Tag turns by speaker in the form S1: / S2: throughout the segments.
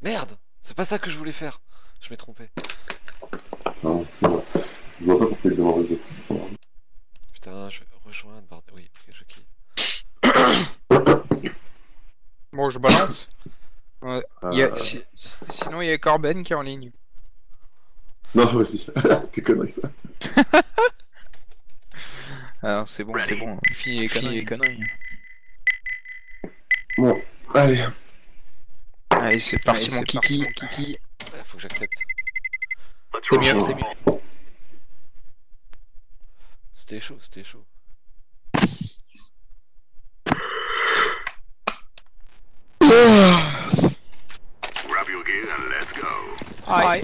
S1: Merde! C'est pas ça que je voulais faire. Je m'ai trompé.
S2: Non, c'est vrai. Je vois pas pourquoi il demande de ça.
S1: Putain, je vais rejoindre, bordel. Oui, ok, je quitte.
S3: Bon, je balance. Ouais.
S2: Euh,
S3: Sinon, il y a Corben qui est en ligne.
S2: Non, vas-y. T'es conneries, ça.
S3: Alors, c'est bon, c'est bon. Fini les conneries.
S2: Bon, allez.
S3: Allez, c'est parti, mon kiki.
S1: Faut que j'accepte.
S3: C'est mieux, c'est mieux.
S1: C'était chaud, c'était chaud.
S4: Grab your gear and let's go.
S3: Aïe.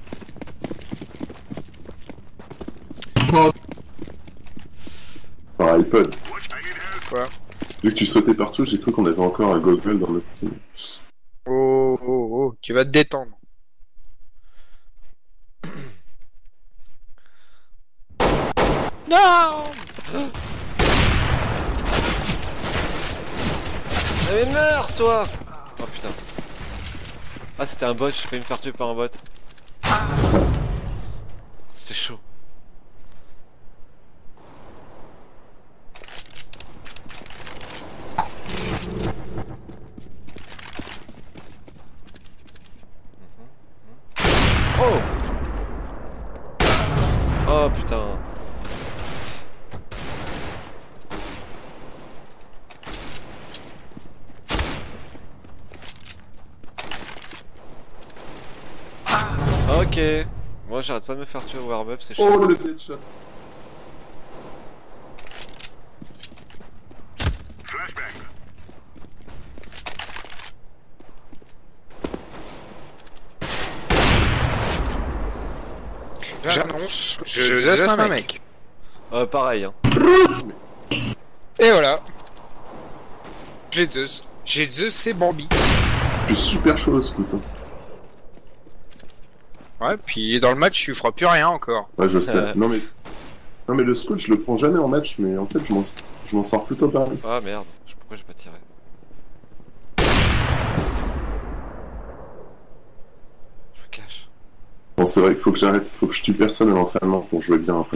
S2: Par iPod.
S3: Quoi?
S2: Vu que tu sautais partout, j'ai cru qu'on avait encore un goggle dans notre team.
S3: Oh, tu vas te détendre. Non!
S1: Mais meurs, toi! Oh putain. Ah, c'était un bot, j'ai failli me faire tuer par un bot. C'était chaud. Oh! Oh putain. Ok. Moi j'arrête pas de me faire tuer au warm-up, c'est chaud.
S2: Oh, le headshot.
S4: Flashbang.
S3: J'annonce, je zasse un mec.
S1: Pareil, hein.
S3: Et voilà. J'ai Zeus, c'est Bambi.
S2: Je suis super chaud au scout. Hein.
S3: Ouais, puis dans le match, tu feras plus rien encore.
S2: Ouais, je sais. Non, mais le scout, je le prends jamais en match, mais en fait, je m'en sors plutôt pas mal.
S1: Ah merde, pourquoi j'ai pas tiré? Je me cache.
S2: Bon, c'est vrai qu'il faut que j'arrête, faut que je tue personne à l'entraînement pour jouer bien après.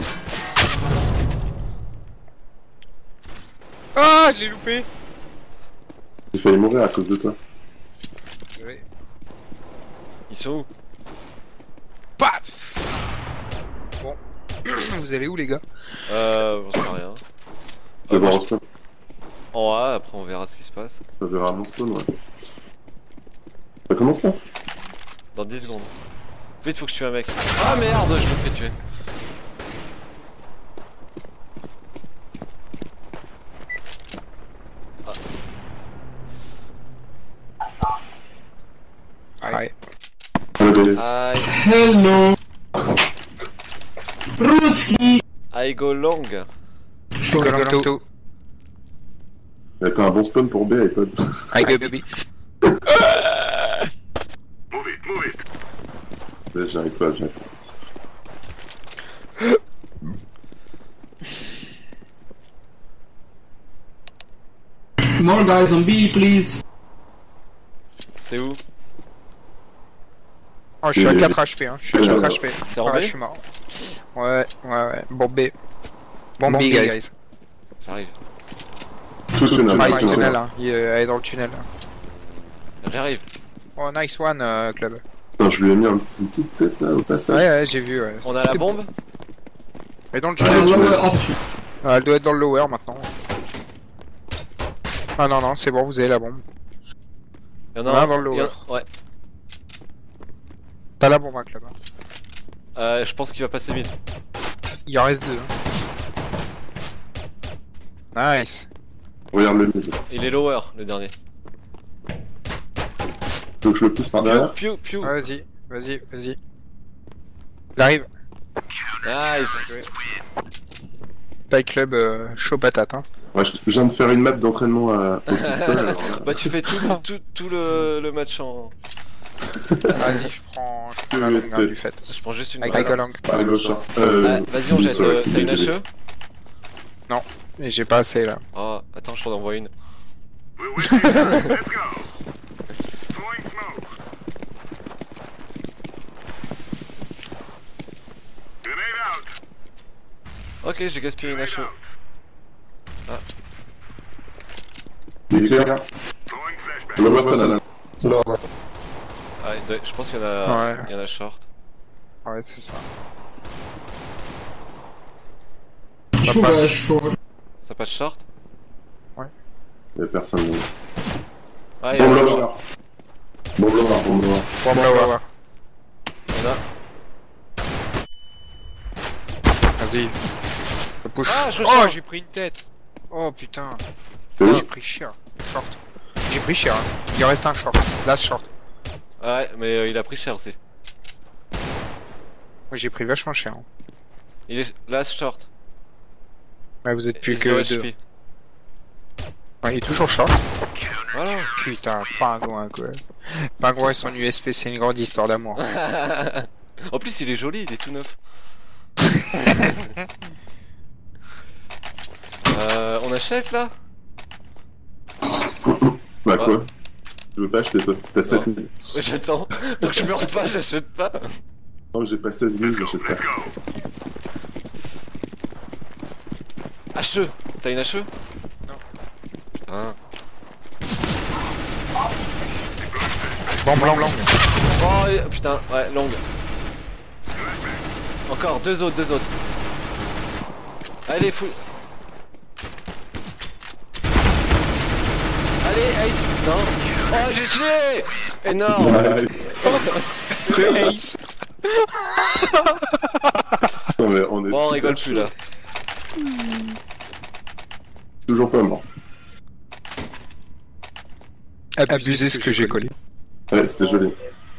S3: Ah, je l'ai loupé.
S2: J'ai failli mourir à cause de toi.
S3: Ouais.
S1: Ils sont où?
S3: Paf. Bon. Vous allez où, les gars?
S1: On sait rien.
S2: Je vais voir
S1: moi,
S2: au spawn.
S1: En A, après on verra ce qui se passe.
S2: Ça verra à mon spawn, ouais. Ça commence là?
S1: Dans 10 secondes. Vite, faut que je tue un mec. Ah merde, je me fais tuer.
S3: Aïe.
S1: Aïe.
S5: Hello. Ruski.
S1: I go long.
S3: Galanto.
S2: T'as un bon spawn pour B, iPod.
S3: Aïe, baby.
S4: Move it, move it.
S2: Ouais, j'arrive toi, j'arrive.
S5: More guys on B, please.
S1: C'est où?
S3: Oh, je suis à 4 HP, hein. Je suis à 4 HP.
S1: C'est en B?
S3: Je suis mort. Ouais. Bon B. Bon B, guys.
S1: J'arrive.
S2: Tout tunnel,
S3: Ah,
S2: tout
S3: il est
S2: tunnel.
S3: tunnel, hein. Il est dans le tunnel.
S1: J'arrive.
S3: Oh, nice one, club.
S2: Putain, je lui ai mis une petite tête là au passage.
S3: Ouais, j'ai vu, ouais.
S1: On a la bombe?
S3: Elle est dans le
S5: Uh,
S3: tunnel.
S5: lower off.
S3: Elle doit être dans le lower maintenant. Ah non, c'est bon, vous avez la bombe.
S1: Y'en a
S3: Ouais,
S1: un
S3: dans le lower.
S1: Ouais.
S3: T'as la bombe, hein, club.
S1: Je pense qu'il va passer vite.
S3: Il en reste 2. Hein. Nice.
S2: Regarde le mid.
S1: Il est lower, le dernier.
S2: Donc je le pousse par derrière.
S1: Piu, piu, piu.
S3: Ouais, vas-y. Il arrive.
S1: Nice.
S3: Taille club chaud patate, hein.
S2: Ouais, je viens de faire une map d'entraînement au pistolet. alors,
S1: Bah tu fais tout le match en...
S3: Vas-y, je prends la longue, hein, du fait.
S1: Je prends juste une
S3: Avec
S1: balle.
S3: la langue.
S2: à gauche. Hein.
S1: Vas-y, on jette.
S2: sorry,
S1: T'as une
S2: désolé.
S1: HE?
S3: Et j'ai pas assez là.
S1: Oh, attends, je t'en envoie une.
S4: We're winning. Let's go. Throwing smoke.
S1: Ok, j'ai gaspillé une HE.
S2: Il est clair.
S4: Throwing flashbang.
S2: Lower tunnel.
S1: Ah, je pense qu'il y en a...
S3: Ouais.
S1: Il y en a short.
S3: Ouais, c'est ça.
S5: Two
S3: passe.
S5: guys short.
S1: Ça passe short?
S2: Y'a personne.
S1: Ah, il y en
S2: Bombe
S1: a
S2: lower. Bombe lower, bombe lower.
S3: Bon, bah, ouais.
S1: Il y en a.
S3: Vas-y. Je push.
S1: Ah, je
S3: Oh,
S1: charge.
S3: j'ai pris une tête. Oh putain.
S2: T'es où?
S3: J'ai pris cher. Short. J'ai pris cher. Hein. Il reste un short. Last short.
S1: Ouais, mais il a pris cher aussi.
S3: Moi j'ai pris vachement cher. Hein.
S1: Il est last short.
S3: Ouais, vous êtes plus
S1: Et
S3: que
S1: zéro
S3: deux.
S1: HP.
S3: Ouais, il est toujours short.
S1: Voilà.
S3: Putain, pingouin quoi. Pingouin et son USP, c'est une grande histoire d'amour.
S1: En plus, il est joli, il est tout neuf. On achète là?
S2: Bah quoi? Je veux pas acheter toi. T'as 7 000.
S1: J'attends. Donc je meurs pas, j'achète pas.
S2: Non, j'ai pas 16 000, j'achète pas.
S1: HE. T'as une HE?
S3: Non.
S1: Putain.
S3: Blanc.
S1: Oh putain, ouais, longue. Encore deux autres. Allez, fou. Allez, Ace. Non. Oh, GG. Énorme.
S2: Nice. Non mais on est
S1: Bon, on
S2: super
S1: rigole plus
S2: chaud.
S1: là.
S2: Toujours pas mort.
S3: Abusez ce que j'ai collé.
S2: Ouais, c'était joli.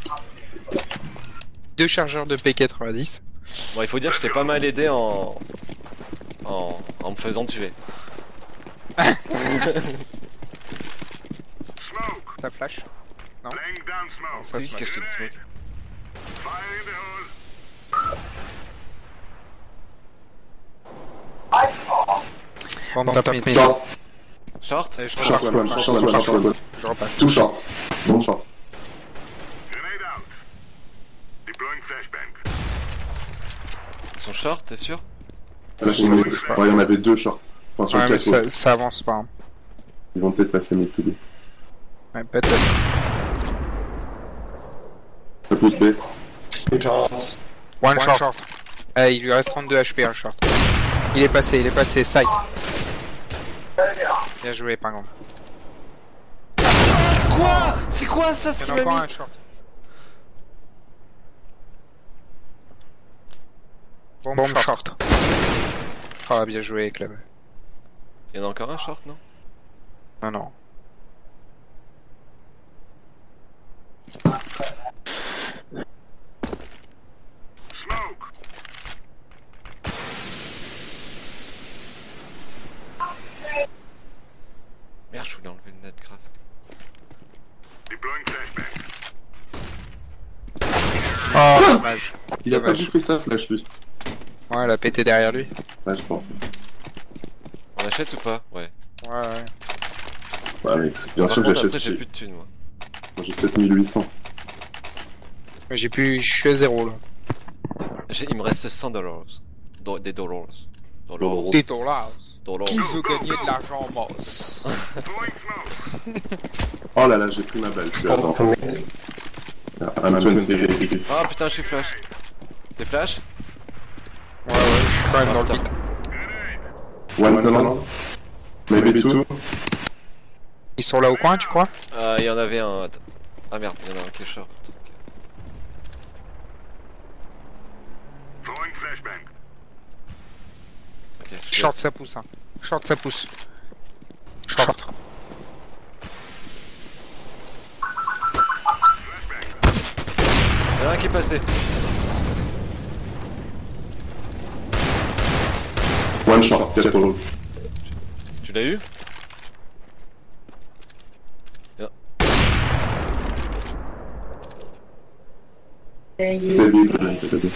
S3: 2 chargeurs de P90.
S1: Bon, il faut dire que je t'ai pas mal aidé en me faisant tuer.
S4: Smoke.
S3: Ça flash.
S4: Laying down smoke.
S3: Ça
S1: C'est qui
S3: se
S1: qui a acheté le smoke?
S4: Fire in the hole.
S3: Bon, top mid.
S2: Short,
S1: Short?
S3: Je
S2: short, one, short, one.
S3: repasse.
S2: Two short. Bon short.
S4: Grenade out. Deploying flashbang.
S1: Ils sont short, t'es sûr?
S2: Là, j'ai mis... Ouais, il y en avait 2 shorts. Enfin, sur
S3: Ouais,
S2: le
S3: mais
S2: cadeau.
S3: ça avance pas. Hein.
S2: Ils vont peut-être passer mid to B.
S3: Ouais, peut-être.
S2: Je pousse B.
S3: One short. Eh, il lui reste 32 HP, un short. Il est passé, side. Bien joué, pingouin.
S1: C'est quoi ça, ce
S3: Il y
S1: qu'il
S3: en a
S1: m'a
S3: encore
S1: mis?
S3: un short. Bombe short. Oh, bien joué, club.
S1: Il y en a encore un short, non?
S3: Non.
S4: Smoke.
S1: Merde, je voulais enlever le net grave.
S4: Deploying flashbang.
S3: Oh, dommage.
S2: Il a pas
S3: Dommage.
S2: bouffé sa flash, lui.
S3: Ouais, elle a pété derrière lui.
S2: Ouais, je pense.
S1: On achète ou pas? Ouais.
S3: Ouais.
S2: Ouais, mais bien
S1: Par
S2: sûr que
S1: contre,
S2: j'achète.
S1: après, j'ai plus de thunes, moi.
S2: Moi, j'ai 7800.
S3: Mais je suis à 0 là.
S1: Il me reste 100 dollars. Des dollars.
S2: Dollars.
S3: T'es ton là.
S1: Dollars.
S3: Qui veut gagner de l'argent en masse?
S4: Throwing smoke.
S2: Oh là là, j'ai pris ma balle. Tu vas attendre. I'm 20.
S1: Ah putain, je suis flash. T'es flash?
S3: Ouais, je suis quand même dans le
S1: putain.
S3: pit.
S2: One tunnel. Maybe two.
S3: Ils sont là au coin, tu crois?
S1: Il y en avait un. Ah merde, il y en a un qui est short.
S4: Throwing flashbang.
S1: Ok, je
S3: Short,
S1: laisse.
S3: ça pousse. Hein. Short, ça pousse. Short.
S1: Il y en a un qui est passé.
S2: One shot. 4 follow.
S1: Tu l'as eu?
S2: Steady.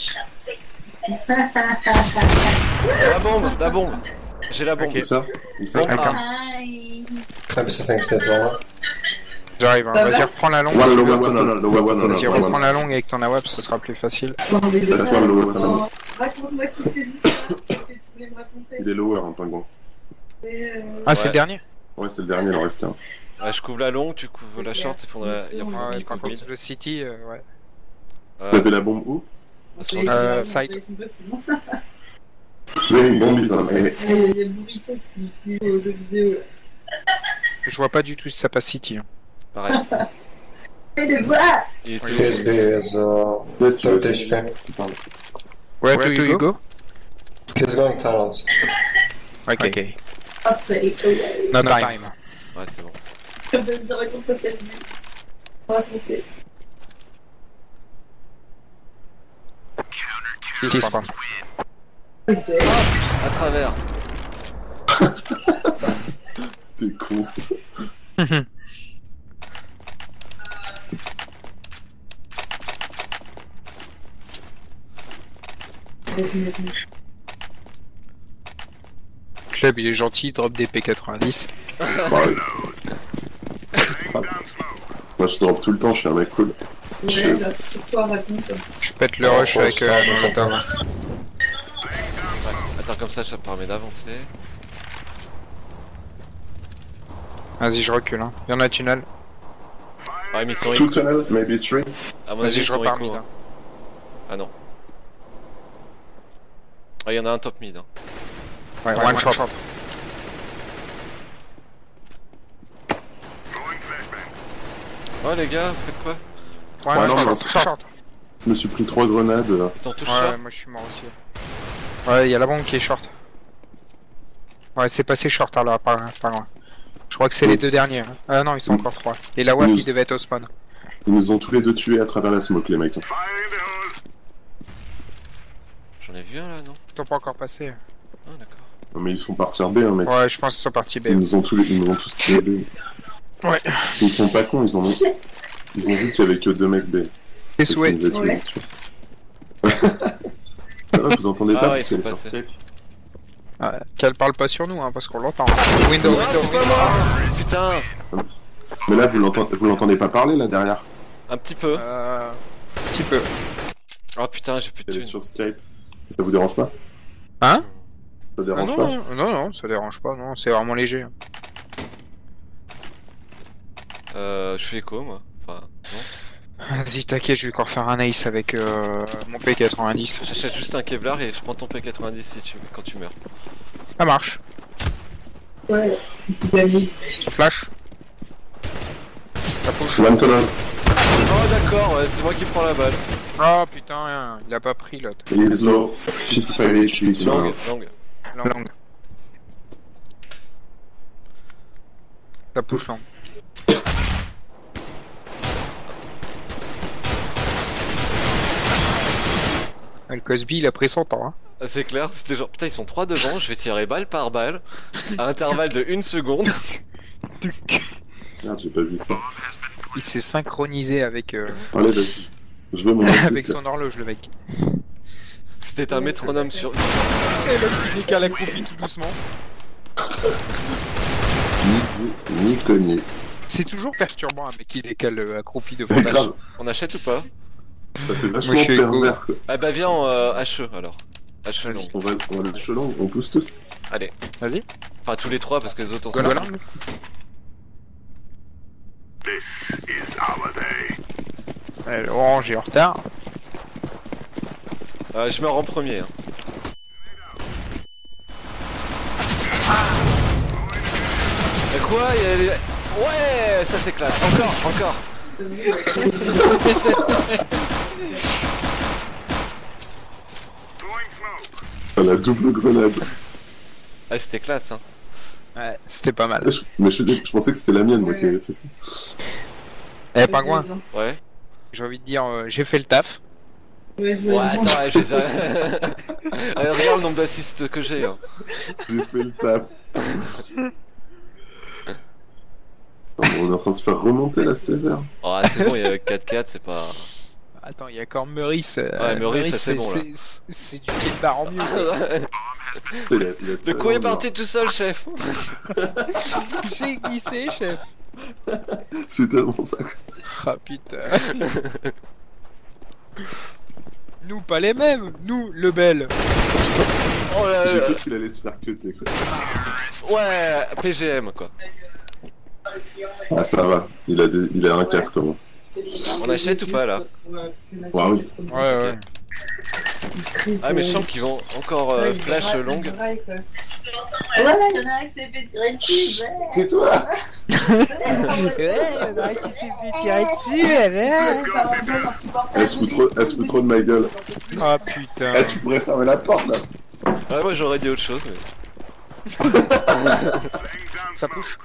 S1: La bombe. J'ai la bombe.
S3: Ok.
S2: Où ça? Où ça?
S1: Bombe A.
S6: Hi.
S3: J'arrive, hein. Vas-y, reprends la longue.
S2: One lower tunnel. Lower tunnel.
S3: Vas-y, reprends la longue avec ton AWP, ce sera plus facile.
S2: That's one lower tunnel.
S6: Raconte-moi toutes tes histoires.
S2: Il est lower, un pingouin.
S3: Ah, c'est
S1: Ouais.
S3: le dernier.
S2: Ouais, c'est le dernier, il en reste un.
S1: Ouais, je couvre la longue, tu couvres la short, il faudrait. Il en faut
S3: Ouais,
S1: qu'il
S3: par
S1: couvre mid.
S3: contre, le City, ouais.
S2: Vous avez la bombe où?
S1: Sur le site.
S3: Side.
S2: Oui, une bombe, ils en avaient.
S6: Il y a Burrito qui joue aux jeux vidéo.
S3: Je vois pas du tout si ça passe City. Hein.
S1: Pareil.
S6: Mais de quoi?
S1: Il est
S7: USB is 30 HP.
S3: Where do you go?
S7: He's going tunnels.
S3: Ok.
S6: Ah, c'est
S3: No time.
S1: Ouais, c'est bon.
S6: Comme ça raconte pas tellement. Raconter.
S3: Qui spawn.
S6: Ok.
S1: À travers.
S2: T'es con.
S3: Club, il est gentil, il drop des P90.
S2: Bah, ouais. Moi, je drop tout le temps, je suis un mec cool.
S6: Ouais, bah, pourquoi raconte?
S3: Je pète le rush avec Molotov.
S1: Ouais. Attends, comme ça permet d'avancer.
S3: Vas-y, je recule. Hein. Il y en a tunnel.
S1: Ouais, mais ils sont
S2: Two
S1: éco.
S2: tunnels, maybe three.
S1: À mon avis,
S3: Vas-y,
S1: ils
S3: je
S1: sont
S3: repars
S1: éco.
S3: mid.
S1: Hein. Ah non. Ah, il y en a un top mid. Hein.
S3: Ouais, one shot.
S4: Throwing flashbang.
S1: Oh les gars, vous faites quoi?
S3: One
S2: Ouais, non,
S3: shot.
S2: non,
S3: Short.
S2: Je me suis pris 3 grenades.
S1: Ils sont tous
S3: Ouais,
S1: short.
S3: moi je suis mort aussi. Ouais, il y a la bombe qui est short. Ouais, c'est passé short là, pas loin. Je crois que c'est les deux derniers. Hein. Ah non, ils sont encore trois. Et la WAP,
S2: Nous-
S3: il devait être au spawn.
S2: Ils nous ont tous les deux tués à travers la smoke, les mecs.
S4: Fire in the hole.
S1: J'en ai vu un là, non?
S3: Ils sont pas encore passés.
S1: Ah d'accord.
S2: Non, mais ils font partir B, hein, mec.
S3: Ouais, je pense qu'ils sont partis B.
S2: Ils nous ont tous tués B.
S3: Ouais.
S2: Ils sont pas cons, ils ont vu qu'il y avait que 2 mecs B.
S3: Et
S2: Et
S3: souhaits.
S2: qu'ils nous avaient
S6: Ouais.
S2: tués. Ah, vous entendez
S1: Ah
S2: pas
S1: ouais,
S2: parce qu'elle
S1: ils
S2: est
S1: sont
S2: sur
S1: passés.
S2: Skype.
S3: Ouais, qu'elle parle pas sur nous, hein, parce qu'on l'entend. Window,
S1: Ah, c'est pas moi! Putain!
S2: Mais là, vous l'entendez pas parler, là, derrière.
S1: Un petit peu.
S3: Un petit peu.
S1: Oh putain, j'ai plus de
S2: Elle est
S1: thunes.
S2: sur Skype. Ça vous dérange pas?
S3: Hein?
S2: Ça
S3: Ah
S2: dérange pas?
S3: non, ça dérange pas, non, c'est vraiment léger. Hein.
S1: Je fais écho moi. Enfin, non.
S3: Vas-y, t'inquiète, je vais encore faire un ace avec mon P90.
S1: J'achète juste un Kevlar et je prends ton P90 si quand tu meurs.
S3: Ça marche.
S6: Ouais. Gagné.
S3: Flash. Ça push.
S2: One tunnel.
S1: Oh d'accord, ouais, c'est moi qui prends la balle.
S3: Oh putain, il a pas pris l'autre.
S2: Il est low. 55 HP. tu vois.
S1: Longue, longue.
S3: Long. Ça push long. Le Cosby, il a pris son temps. Hein.
S1: Ah, c'est clair, c'était genre putain ils sont 3 devant, je vais tirer balle par balle à intervalle de 1 seconde.
S2: Merde, j'ai pas vu ça.
S3: Il s'est synchronisé avec,
S2: Allez, vas-y. Je veux mon
S3: avec
S2: assist.
S3: son horloge, le mec.
S1: C'était un métronome sur.
S3: Et l'autre qui décale la copie tout doucement.
S2: Ni vu, ni cogné.
S3: C'est toujours perturbant un mec qui décale accroupi de
S2: Mais
S3: fondage.
S2: grave,
S1: On achète ou pas?
S2: ça fait vachement
S3: Moi, je suis
S2: pervers, quoi.
S1: Ah bah viens en HE alors. HE
S3: Vas-y.
S1: longue.
S2: On va le chelon, on pousse tous.
S1: Allez.
S3: Vas-y.
S1: Enfin tous les 3 parce que les autres on
S3: Go
S1: s'en
S3: la
S1: fout.
S3: langue.
S4: This is our day.
S3: Orange est en retard.
S1: Je meurs en premier. Hein. Mais quoi il y a les... Ouais, ça c'est classe. Encore.
S4: Throwing smoke.
S2: À la double grenade.
S1: Ah c'était classe hein.
S3: Ouais, c'était pas mal.
S2: Mais je pensais que c'était la mienne, moi, qui avait fait ça.
S3: Eh, pingouin,
S1: Ouais.
S3: j'ai envie de dire, j'ai fait le taf.
S6: Ouais, je
S1: Ouais
S6: vois.
S1: attends, je les ai... Regarde le nombre d'assists que j'ai. Hein.
S2: J'ai fait le taf. Non, on est en train de se faire remonter la sévère.
S1: Oh c'est bon, il y a 4-4, c'est pas...
S3: Attends, il y a encore Meurice.
S1: Ouais, Meurice, ça, c'est bon, là.
S3: C'est du pied de barre en mieux.
S1: Le coup est parti tout seul chef.
S3: J'ai glissé, chef.
S2: C'est tellement ça.
S3: Ah putain. Nous, pas les mêmes. Nous, le bel.
S1: Oh là
S2: J'ai
S1: là.
S2: cru qu'il allait se faire cuter quoi.
S1: Ouais, PGM quoi.
S2: Ah ça va, il a un casque au moins.
S1: On achète ou pas là?
S2: Ouais, oui.
S3: Ouais, ouais.
S1: Ah mais je sens qu'ils vont encore flash longue.
S6: Ouais, il y en a un qui s'est fait tirer dessus.
S2: Tais-toi.
S3: Qui s'est fait tirer dessus,
S2: Elle se fout trop de ma gueule.
S3: Ah putain.
S2: Eh, tu pourrais fermer la porte là.
S1: Ouais, moi j'aurais dit autre chose mais.
S3: Ça push.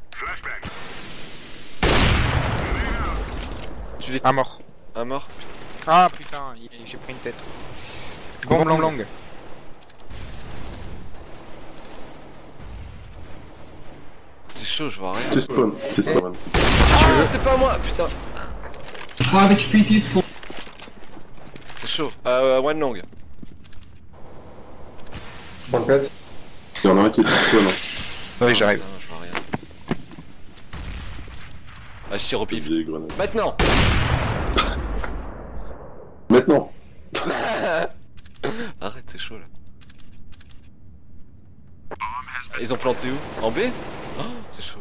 S1: Tu l'es
S3: Ah mort.
S1: un mort?
S3: Ah putain, j'ai pris une tête. Bombe longue.
S1: C'est chaud, je vois rien.
S2: C'est spawn.
S1: Ah, c'est pas moi, putain.
S5: Ah, avec Spiti, spawn.
S1: C'est chaud. One long.
S7: One pet.
S2: Il y en a un qui est spawn. Hein.
S3: Oui, j'arrive.
S1: Putain, je vois rien. Ah, je tire au pif.
S2: Vieille grenade.
S1: Maintenant.
S2: Maintenant.
S1: Arrête, c'est chaud là. Ils ont planté où? En B? Oh, c'est chaud.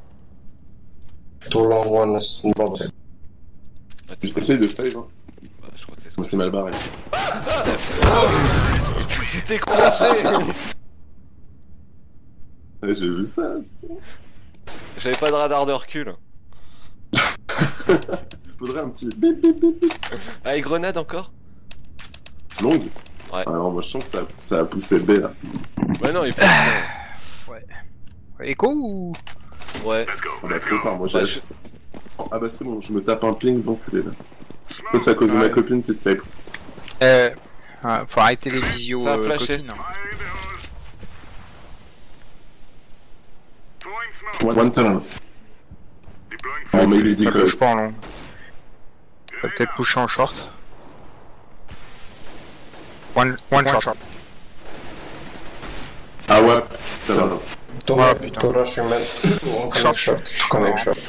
S7: Too long one is bottom.
S1: Attends,
S2: Essaye de save. Hein.
S1: bah, je crois que c'est ça.
S2: Moi c'est mal barré.
S1: J'étais coincé.
S2: Ouais, j'ai vu ça.
S1: J'avais pas de radar de recul.
S2: Faudrait un petit bip bip bip bip.
S1: Ah, et grenade encore?
S2: Longue.
S1: Ouais.
S2: Alors moi je sens que ça a poussé B là.
S1: Ouais, non, il faut.
S3: Écho ou...
S1: Ouais.
S2: On a trop tard, moi j'ai
S1: Bah,
S2: acheté. Ah bah c'est bon, je me tape un ping donc il est là. Ça c'est à cause de ma copine qui Skype.
S3: faut arrêter les visios
S1: Ça a flashé.
S3: copines.
S2: One tunnel. Oh mais il est dit
S3: Ça
S2: quoi.
S3: bouge pas en long. Ça va peut-être pusher en short. One short.
S2: Ah ouais, tunnel.
S7: Two
S3: Ah,
S7: mid,
S3: putain.
S7: two rushing mid. One coming short. Coming short.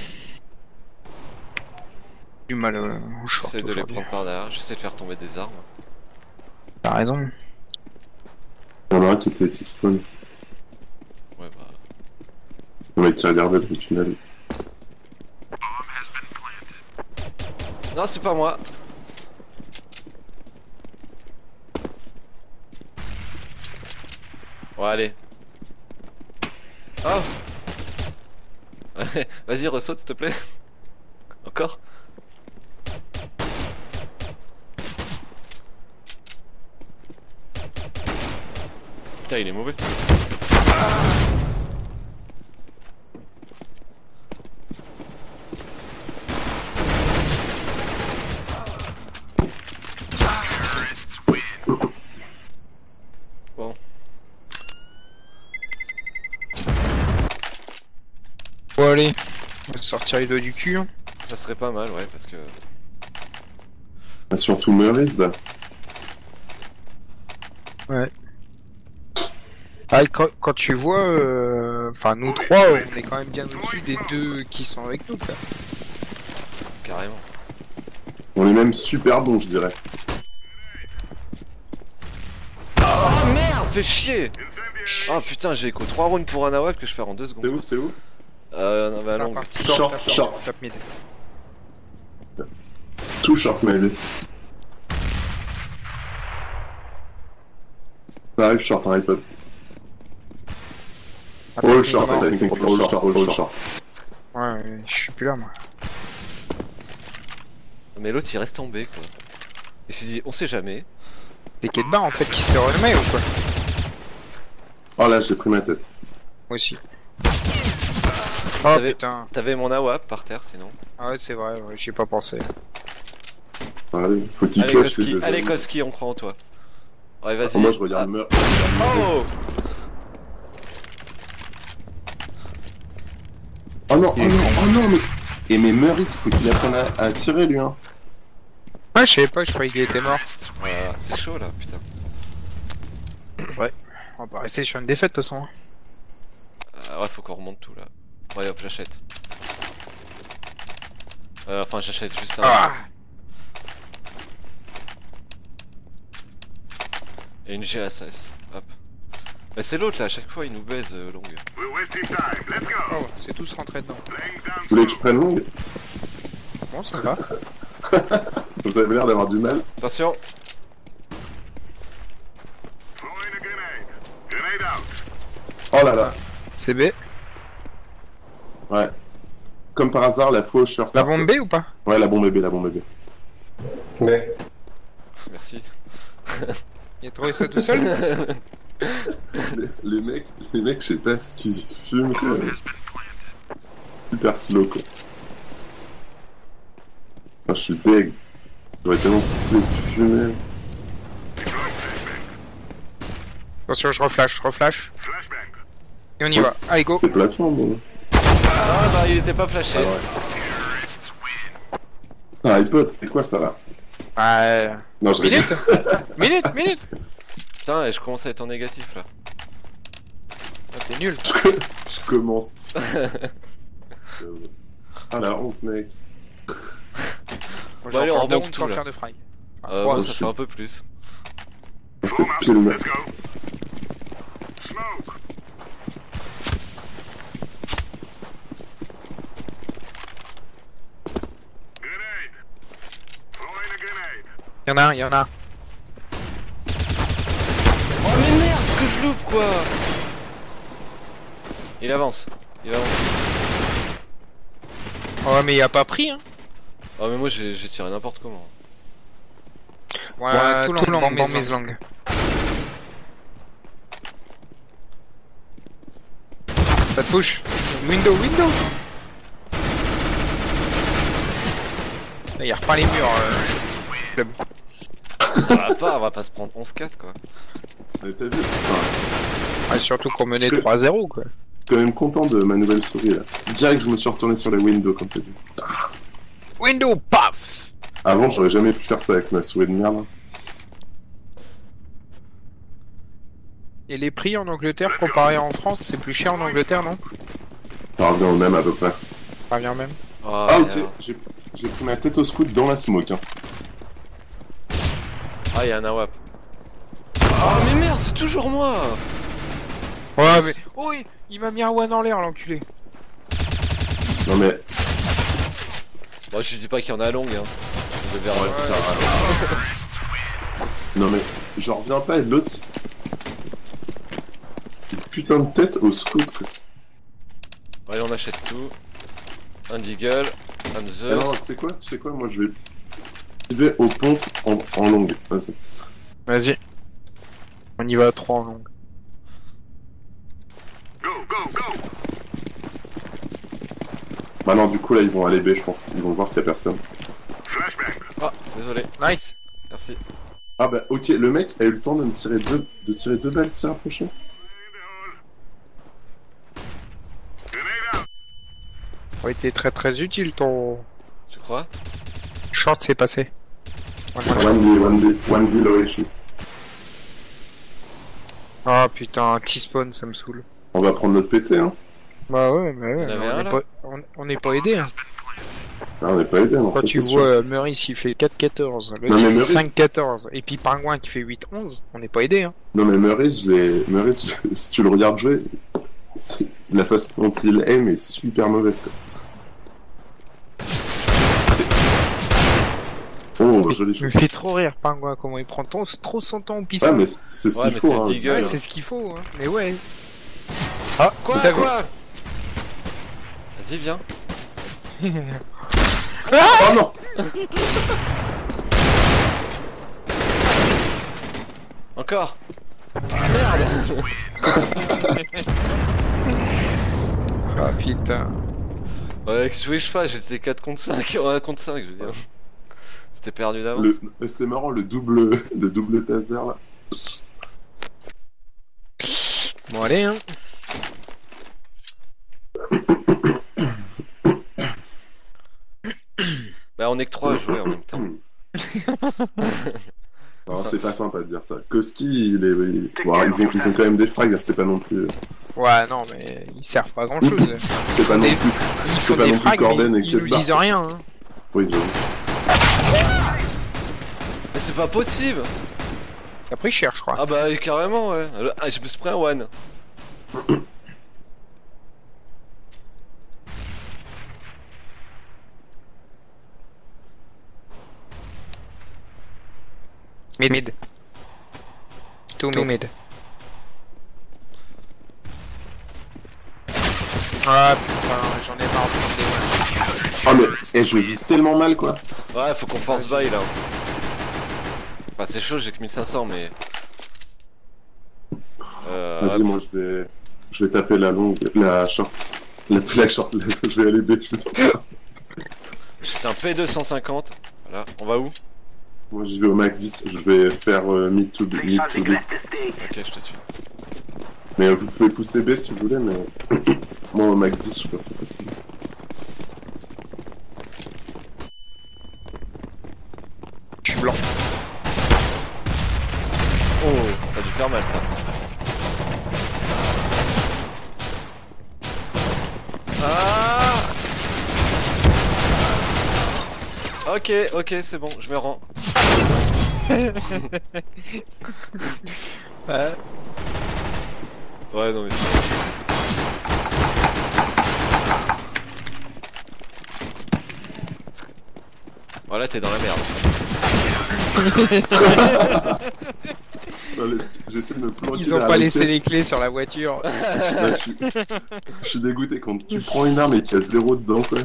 S3: Du mal au short.
S1: J'essaie de les
S3: aujourd'hui.
S1: prendre par derrière. J'essaie de faire tomber des armes.
S3: T'as raison.
S2: Il y en a un qui était T-spawn.
S1: Ouais, bah.
S2: Le mec qui regardait le tunnel.
S1: Non, c'est pas moi. Ouais, allez. Oh. Vas-y, ressaute s'il te plaît. Encore. Putain, il est mauvais. Bon.
S3: Bon allez, on va sortir les doigts du cul. Hein.
S1: Ça serait pas mal, ouais, parce que.
S2: Bah, surtout Meurice là.
S3: Ouais. Ah, quand tu vois, enfin nous trois, on est quand même bien au-dessus des deux qui sont avec nous, quoi.
S1: Carrément.
S2: On est même super bons je dirais.
S1: Oh merde, fais chier. Oh putain, j'ai écho 3 rounds pour un AWP que je fais en 2 secondes.
S2: C'est où
S1: Non, bah
S3: C'est
S1: longue.
S3: reparti.
S2: Short.
S3: Top mid.
S2: Tout short maybe. Ça arrive short, hein, iPod. All short, I think. All short.
S3: Ouais, je suis plus là, moi.
S1: Mais l'autre il reste tombé quoi. Il s'est dit, on sait jamais.
S3: C'est Kedbar en fait qui se remet ou quoi?
S2: Oh là, j'ai pris ma tête.
S3: Moi aussi. Oh
S1: T'avais-
S3: putain.
S1: T'avais mon AWP par terre sinon.
S3: Ah ouais, c'est vrai, ouais, j'y ai pas pensé.
S2: Allez, faut qu'il
S1: Allez
S2: clutch
S1: Koski,
S2: les deux.
S1: allez Koski, on croit en toi. Ouais, vas-y.
S2: Oh, moi je regarde Meurice.
S1: Oh.
S2: Oh non, mais. Et mais Meurice, faut qu'il apprenne à tirer lui, hein.
S3: Ouais, je savais pas, je croyais qu'il était mort.
S1: Ouais, c'est chaud là, putain.
S3: On va rester sur une défaite de toute façon.
S1: Ouais, faut qu'on remonte tout là. Ouais, hop, j'achète. Enfin, j'achète juste un.
S3: Ah.
S1: Et une GSS. Hop. Bah c'est l'autre là, à chaque fois il nous baise longue.
S4: We're wasting time. Let's go.
S3: Oh, c'est tous rentrés dedans.
S4: Laying down
S2: Vous voulez que je prenne longue?
S3: Bon, ça va.
S2: Vous avez l'air d'avoir du mal.
S1: Attention.
S4: throwing a grenade. Grenade out.
S2: Oh là là.
S3: CB.
S2: Ouais. Comme par hasard, la fauche short.
S3: La bombe B ou pas?
S2: Ouais, la bombe B, la bombe B.
S7: Mais,
S1: Merci.
S3: Il a trouvé ça tout seul?
S2: Les mecs, je sais pas ce qu'ils fument, quoi. Super slow, quoi. Ah, je suis deg. J'aurais tellement pu fumer.
S3: Attention, je reflash.
S4: Flashbang.
S3: Et on y va. Allez, go.
S2: C'est plateforme, bon.
S1: Ah bah il était pas flashé.
S2: Ah, iPod, c'était quoi ça là? Non, je rigole.
S3: Minute.
S1: Putain, et je commence à être en négatif là.
S3: Ah, t'es nul.
S2: Je commence. Ah la honte, mec.
S3: Moi,
S1: Bon, allez,
S3: j'ai
S1: on
S3: encore deux
S1: remonte
S3: rounds
S1: tout,
S3: sans
S1: là.
S3: faire de frag.
S1: Moi
S2: je
S1: ça
S2: suis-
S1: fait un peu plus.
S2: C'est
S4: Boom up.
S2: pile, mec.
S4: Let's go. Smoke. Grenade. Throwing a grenade.
S3: Y'en a un.
S1: Oh mais merde, ce que je loupe quoi. Il avance.
S3: Oh, mais il a pas pris, hein.
S1: Oh mais moi j'ai tiré n'importe comment.
S3: Ouais, tout long, bombe langue. Ça te touche. Window. Là, il repeint les murs. Club.
S1: On va pas se prendre 11-4 quoi.
S2: Mais t'as vu? Enfin,
S3: Ouais, surtout qu'on menait 3-0, quoi.
S2: je suis quand même content de ma nouvelle souris là. Direct, je me suis retourné sur les windows comme t'as dit.
S3: Window, paf.
S2: Avant, j'aurais jamais pu faire ça avec ma souris de merde.
S3: Et les prix en Angleterre comparé en France, c'est plus cher en Angleterre, non?
S2: Ça revient au même à peu près.
S3: Ça revient même.
S1: Oh,
S2: Ah, ok,
S1: merde.
S2: j'ai pris ma tête au scout dans la smoke. Hein.
S1: Ah y'a un AWAP. Oh mais merde, c'est toujours moi.
S3: Ouais, mais. Oh, il m'a mis un one en l'air, l'enculé.
S2: Non mais,
S1: Bon je dis pas qu'il y en a longue hein. Je le verrai plus tard.
S2: non mais, j'en reviens pas et l'autre. Une putain de tête au scout quoi.
S1: Allez on achète tout. Un Deagle, un
S2: Ah
S1: Zeus.
S2: non, tu sais quoi, moi je vais aux pompes en longue. Vas-y.
S3: Vas-y. On y va à 3 en longue.
S4: Go, go, go.
S2: Bah non, du coup là ils vont aller B, je pense. Ils vont voir qu'il y a personne.
S4: Flashbang.
S1: Ah désolé,
S3: Nice.
S1: merci.
S2: Ah bah ok, le mec a eu le temps de me tirer deux balles s'il rapproché.
S4: In the hole. Grenade out.
S3: Ça aurait été très utile ton.
S1: Tu crois?
S3: Short s'est passé.
S2: One B low issue.
S3: Ah putain, T-spawn, ça me saoule.
S2: On va prendre notre PT hein.
S3: Bah ouais, mais ouais,
S1: Il y en avait un, là
S3: on n'est pas aidé. Hein.
S2: Ah, on n'est pas aidé non.
S3: Quand
S2: ça,
S3: tu
S2: c'est sûr.
S3: vois Meurice il fait 4-14, l'autre
S2: Non,
S3: il
S2: mais
S3: fait
S2: Meurice-
S3: 5-14, et puis Pingouin qui fait 8-11, on n'est pas aidé. Hein.
S2: Non mais Meurice, si tu le regardes jouer, la façon dont il aime est super mauvaise quoi. Oh, joli
S3: Il me
S2: chose.
S3: fait trop rire Pingouin, comment il prend trop son temps au piston.
S2: Ouais mais c'est ce
S1: Ouais,
S2: qu'il
S1: mais
S2: faut
S1: c'est le
S2: hein.
S1: Deagle.
S3: Ouais, c'est ce qu'il faut, hein. Mais ouais. Ah,
S1: Quoi
S3: t'as vu
S1: quoi? Vas-y viens.
S2: Oh non.
S1: Encore. Ah merde.
S3: Ah putain.
S1: Ouais, avec ce que je fais, j'étais 4 contre 5, 1 contre 5 je veux dire. C'était perdu d'avance.
S2: C'était marrant le double taser là.
S3: Bon allez hein.
S1: Bah on est que 3 à jouer en même temps.
S2: Non, c'est pas sympa de dire ça. Koski, bon, ils ont quand même des frags, c'est pas non plus.
S3: Ouais non mais ils servent pas grand chose.
S2: C'est pas non
S3: Des-
S2: plus.
S3: Ils font
S2: pas
S3: des
S2: non plus
S3: frags
S2: Corben
S3: mais
S2: et
S3: ils nous
S2: Ketbar.
S3: disent rien hein.
S2: Oui, j'avoue.
S1: Mais c'est pas possible.
S3: T'as pris cher, je crois.
S1: Ah bah carrément ouais. Ah, je me suis pris un one.
S3: Mid. Tout mid. Ah putain, j'en ai marre de prendre des one.
S2: Oh mais je vise tellement mal quoi.
S1: Ouais, faut qu'on force buy là. Enfin, c'est chaud, j'ai que 1500, mais.
S2: Vas-y, moi je vais taper la longue, la short. La short, je vais aller B.
S1: J'étais un P250. Voilà, on va où?
S2: Moi j'y vais au Mac 10, je vais faire mid to B.
S1: Ok, je te suis.
S2: Mais vous pouvez pousser B si vous voulez, mais moi au Mac 10 je peux faire passer.
S3: Je suis blanc.
S1: Oh, ça a dû faire mal ça. Ah! Ok, c'est bon, je me rends. Ouais, non mais. Voilà, t'es dans la merde.
S2: J'essaie de me planquer.
S3: Ils ont pas laissé les clés sur la voiture.
S2: Je suis dégoûté quand tu prends une arme et qu'il y a 0 dedans quoi.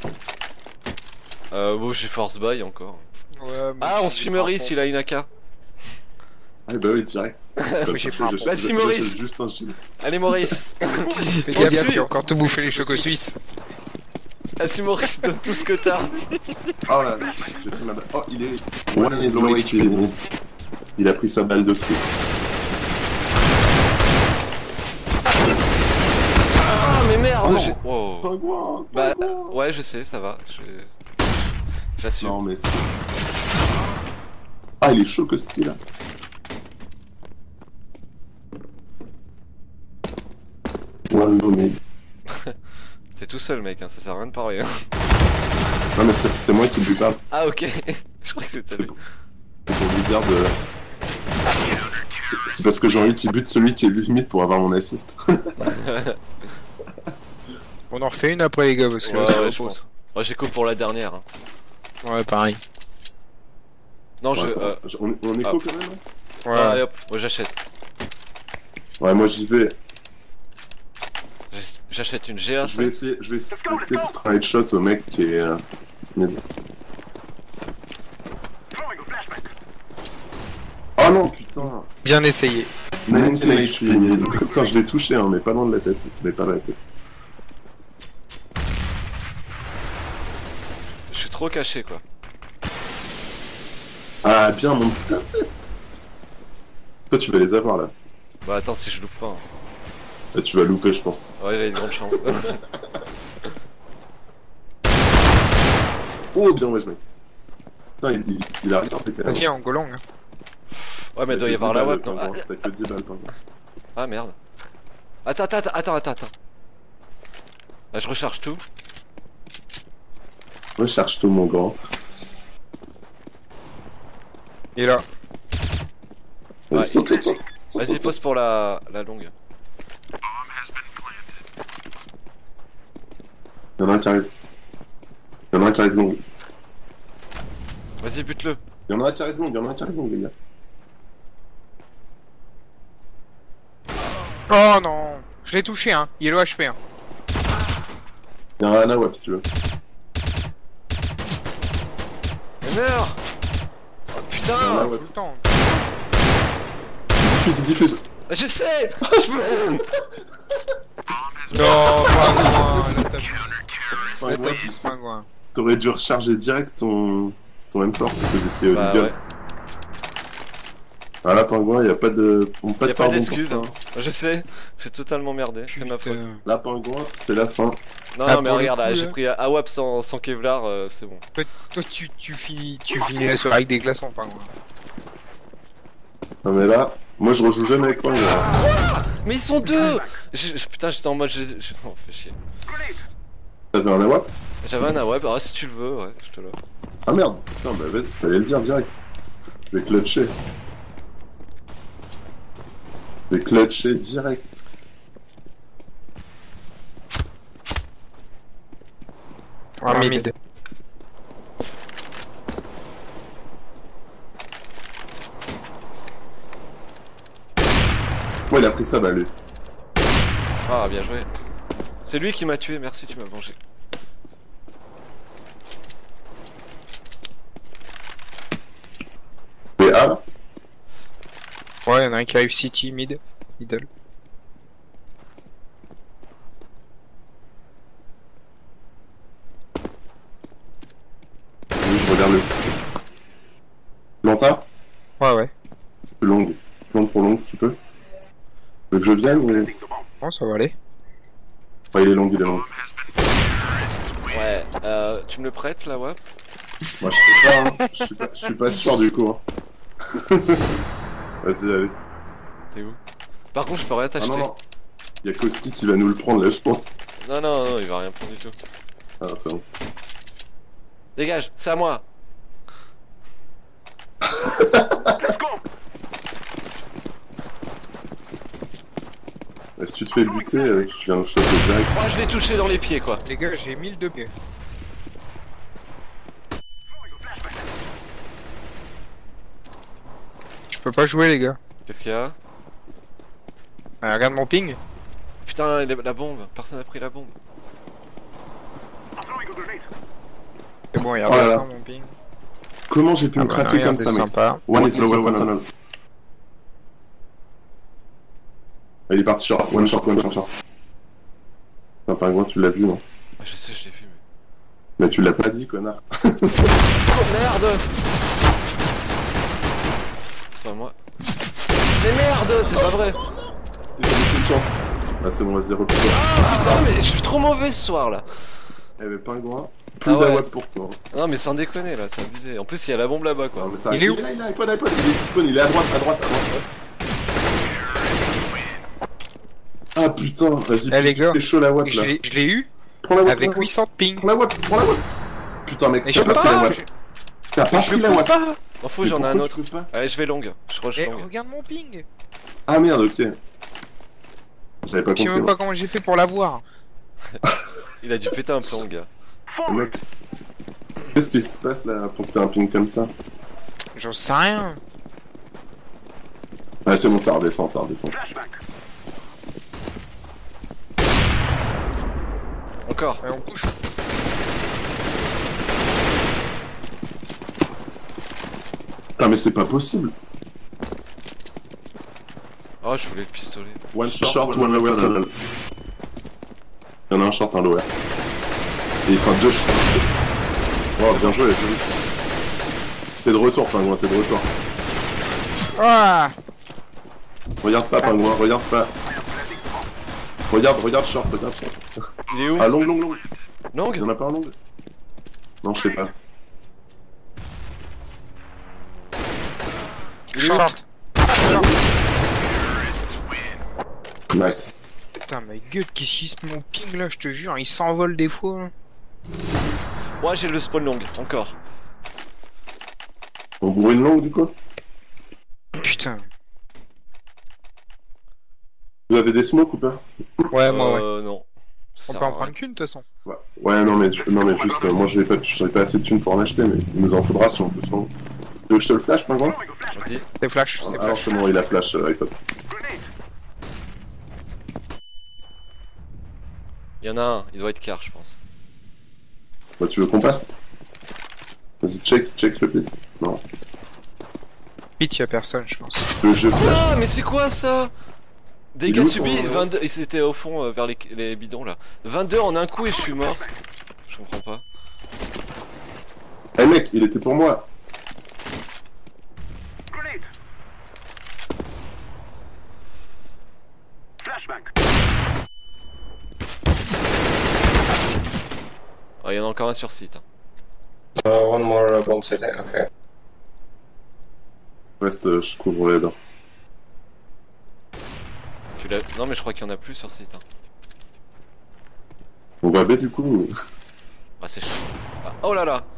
S1: Bon, j'ai force buy encore.
S3: Ouais,
S1: Ah, on suit Maurice, il a une AK.
S2: Ah bah oui, direct.
S3: j'ai pas un point.
S1: Vas-y, Maurice.
S2: Juste un shield.
S1: Allez, Maurice.
S3: Fais gaffe, tu as encore tout bouffé les chocos suisses.
S1: Vas-y, Maurice, donne tout ce que t'as.
S2: Oh là là, j'ai pris ma balle. Oh, il est. One is low HP. Il a pris sa balle de ski.
S1: Ah, mais merde.
S2: Oh non.
S1: Wow.
S2: Pingouin,
S1: Bah,
S2: pingouin.
S1: ouais, je sais, ça va. J'assume.
S2: Non, mais c'est. Ah, il est chaud que ski là. Ouais, non, mais.
S1: T'es tout seul, mec, hein, ça sert à rien de parler. Hein.
S2: Non, mais c'est moi qui lui parle.
S1: Ah, ok. Je crois que c'était lui.
S2: C'est pour lui dire de. C'est parce que j'ai envie qu'il bute celui qui est limite pour avoir mon assist.
S3: On en refait une après, les gars, parce que
S1: Ouais,
S3: là, ça
S1: ouais, je
S3: repose.
S1: pense. Moi, j'ai coup pour la dernière. Hein.
S3: Ouais, pareil.
S1: Non,
S2: Bon, attends, on est écho quand même hein.
S3: Ouais.
S1: Allez hop, moi j'achète.
S2: Ouais, moi j'y vais.
S1: J'achète une GA.
S2: Je vais essayer de foutre un headshot au mec qui est. Mid. Oh non, putain!
S3: Bien essayé.
S2: 19 HP mid. Putain, je l'ai touché, hein, mais pas loin de la tête. Mais pas la tête.
S1: Je suis trop caché quoi.
S2: Ah, bien, mon petit assist! Toi, tu vas les avoir là.
S1: Bah attends si je loupe pas. Hein.
S2: Là, tu vas louper, je pense.
S1: Ouais, il a une grande chance.
S2: Oh, bien, ouais, mec. Putain, il a rien fait quand même.
S3: Vas-y, en golong. Hein.
S1: Ouais, mais il doit y avoir la web non?
S2: T'as que 10 balles, par contre.
S1: Ah merde. Attends. Là, je recharge tout.
S2: Recherche tout, mon grand.
S3: Et là.
S1: Ouais,
S2: Saute.
S1: Vas-y, pose pour la longue.
S2: Y'en a un qui arrive. Long.
S1: Vas-y, bute-le.
S2: Y'en a un qui arrive long, les gars.
S3: Oh non. Je l'ai touché, hein. Il est low HP, hein.
S2: Y'en a un à web si tu veux.
S1: Mais meurs. Oh
S2: Y'en a un
S1: putain.
S2: à
S3: Tout
S2: web.
S3: le temps.
S2: Il diffuse.
S1: Je sais. Je peux...
S3: Non, pingouin. Là, t'as vu.
S2: Ouais,
S3: T'as
S2: ouais,
S3: vu, pingouin.
S2: T'aurais dû recharger direct ton M4 pour te laisser au
S1: Bah
S2: Deagle.
S1: ouais.
S2: Voilà, pingouin, y'a pas de. Pas de
S1: Y'a pas
S2: pardon
S1: d'excuse.
S2: pour
S1: Hein. Je sais. J'ai totalement merdé. C'est ma faute.
S3: Putain.
S2: ça. Là, pingouin, c'est la fin.
S1: Non,
S3: Ah,
S1: non, mais
S3: pour le
S1: regarde,
S3: coup,
S1: là, j'ai
S3: là.
S1: pris AWAP sans Kevlar, c'est bon.
S3: Toi, tu finis la soirée avec des glaçons, pingouin.
S2: Non, mais là, moi je rejoue jamais avec pingouin.
S1: Mais ils sont deux. Putain, j'étais en mode... Oh, fais chier.
S2: T'avais un AWAP?
S1: J'avais un AWAP, ah si tu le veux, ouais, je te l'offre.
S2: Ah merde! Putain, bah vas-y, fallait le dire direct. Je vais clutcher. vais clutcher direct.
S3: Ah, mid.
S2: Ouais, il a pris sa balle, lui.
S1: Ah, bien joué. C'est lui qui m'a tué, merci, tu m'as vengé.
S2: Mais A,
S3: Ouais, y'en a un qui arrive City, mid. Middle.
S2: oui, je regarde le site. Planta?
S3: Ouais.
S2: Longue. Plante pour longue, si tu peux. Tu veux que je vienne ou...
S3: Bon, ça va aller.
S2: Ouais, il est long, il est long.
S1: Ouais, tu me le prêtes là, ouais?
S2: Moi, je sais pas, hein. Je suis pas sûr du coup. Hein. Vas-y, allez.
S1: T'es où? Par contre, je peux rien
S2: Ah
S1: t'acheter.
S2: non, non. Y'a Koski qui va nous le prendre là, je pense.
S1: Non, non, non, il va rien prendre du tout.
S2: Ah, c'est bon.
S1: Dégage, c'est à moi.
S4: Let's go.
S2: Et si tu te fais buter, je viens de choper direct.
S1: Oh, je l'ai touché dans les pieds, quoi.
S3: Les gars, j'ai 1002 pieds. Je peux pas jouer, les gars.
S1: Qu'est-ce qu'il y a?
S3: Regarde mon ping.
S1: Putain, la bombe. Personne n'a pris la bombe.
S4: I'm throwing a grenade.
S3: C'est bon, il y a
S2: Oh là là.
S3: 200 mon ping.
S2: Comment j'ai pu me craquer comme ça, mec?
S3: Sympa.
S2: One is lower, one tunnel. Il est parti short, one short, one short, short. C'est un pingouin, tu l'as vu, non?
S1: Ah, je sais, je l'ai vu, mais...
S2: Mais tu l'as pas dit, connard.
S1: Oh merde! C'est pas moi. Mais merde, c'est pas vrai!
S2: T'as laissé une chance. Ah, c'est bon, vas-y, repose.
S1: Ah putain, mais je suis trop mauvais ce soir là!
S2: Eh, mais pingouin, plus
S1: Ah ouais.
S2: d'awap pour toi.
S1: Non, mais sans déconner là, c'est abusé. En plus, il y a la bombe là-bas quoi.
S2: Non, mais ça,
S3: Il est où?
S2: là, il est iPod, iPod, il est spawn, il est à droite, à droite, à droite. Ah putain, vas-y,
S3: Eh, les gars,
S2: t'es chaud la WAP
S3: Je
S2: là.
S3: l'ai eu
S2: Prends la WAP,
S3: avec 800 de ping.
S2: Prends la WAP, prends la WAP. Putain, mec,
S3: Et je
S2: t'as
S3: peux
S2: pas pris la
S3: pas.
S2: WAP. T'as pas
S3: Je
S2: pris la
S3: peux
S2: WAP.
S3: pas.
S1: M'en fous,
S2: Mais
S1: j'en ai un
S2: pourquoi
S1: autre.
S2: tu peux pas
S1: Allez, je vais longue. Je rush
S3: Eh,
S1: longue.
S3: regarde mon ping.
S2: Ah merde, ok. J'avais pas
S3: Je sais
S2: compris.
S3: même
S2: moi.
S3: pas comment j'ai fait pour l'avoir.
S1: Il a dû péter un plomb, gars.
S2: Le mec. Qu'est-ce qui se passe là pour que t'aies un ping comme ça?
S3: J'en sais rien.
S2: Ah, c'est bon, ça redescend, ça redescend.
S4: Flashback.
S1: Encore.
S3: Ouais, on push.
S2: Putain, mais c'est pas possible.
S1: Oh, je voulais le pistolet.
S2: One short, one lower tunnel. Il y en a un short, un lower. Et enfin deux short. Wow, bien joué, joli. T'es de retour, pingouin, t'es de retour.
S3: Ah.
S2: Regarde pas, pingouin, regarde pas. Regarde short, regarde short.
S1: Il est où?
S2: Ah, long.
S1: Longue?
S2: Y'en a pas un long? Non, je sais pas.
S3: Short.
S2: Nice.
S3: Putain, ma gueule, qu'est-ce qui se mon ping là, je te jure, il s'envole des fois. Hein.
S1: Moi, j'ai le spawn long. Encore.
S2: On bourre une longue du coup?
S3: Putain.
S2: Vous avez des smokes ou pas?
S3: Ouais, moi, ouais.
S1: Non.
S3: On peut en prendre qu'une de toute façon.
S2: Ouais, non mais juste, moi j'ai pas assez de thunes pour en acheter, mais il nous en faudra si on peut se rendre. Tu veux que je te le flash, pingouin?
S4: Throwing a flashback.
S1: Vas-y.
S3: C'est flash, c'est
S2: Alors
S3: flash.
S2: c'est bon, il a flash, iPod.
S4: Grenade.
S1: Il y en a un, il doit être car, je pense.
S2: Bah, tu veux qu'on passe? Vas-y, check le pit. Non.
S3: Pit, y'a personne, je pense.
S2: Le jeu flash.
S1: Quoi? Mais c'est quoi ça?
S2: Il est
S1: Dégâts
S2: où,
S1: subis,
S2: ton-
S1: 22. Et c'était au fond, vers les bidons là. 22 en un coup et je suis mort. Je comprends pas.
S2: Eh mec, il était pour moi.
S4: Grenade. Flashback.
S1: Oh, il y en a encore un sur site. Hein.
S7: One more bomb city, okay.
S2: Reste, je couvre les dents.
S1: Tu l'as... Non, mais je crois qu'il y en a plus sur site. Hein.
S2: On va B du coup.
S1: Ah, c'est chaud. Ah, oh là là!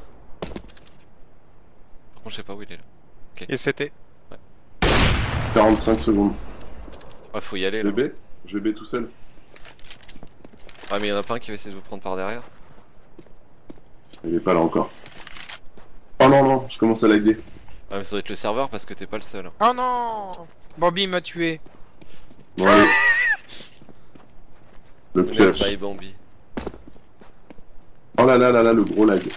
S1: Par contre, je sais pas où il est là.
S3: Et c'était.
S2: 45 secondes.
S1: Ouais, faut y aller
S2: Je
S1: là.
S2: vais B. Je vais B tout seul.
S1: Ah, mais y'en a pas un qui va essayer de vous prendre par derrière.
S2: Il est pas là encore. Oh non, non, je commence à laguer.
S1: Ah, mais ça doit être le serveur parce que t'es pas le seul.
S3: Oh non! Bambi m'a tué.
S2: Bon, allez. Le
S1: Le
S2: piège.
S1: bye Bambi.
S2: Oh là là là là, le gros lag.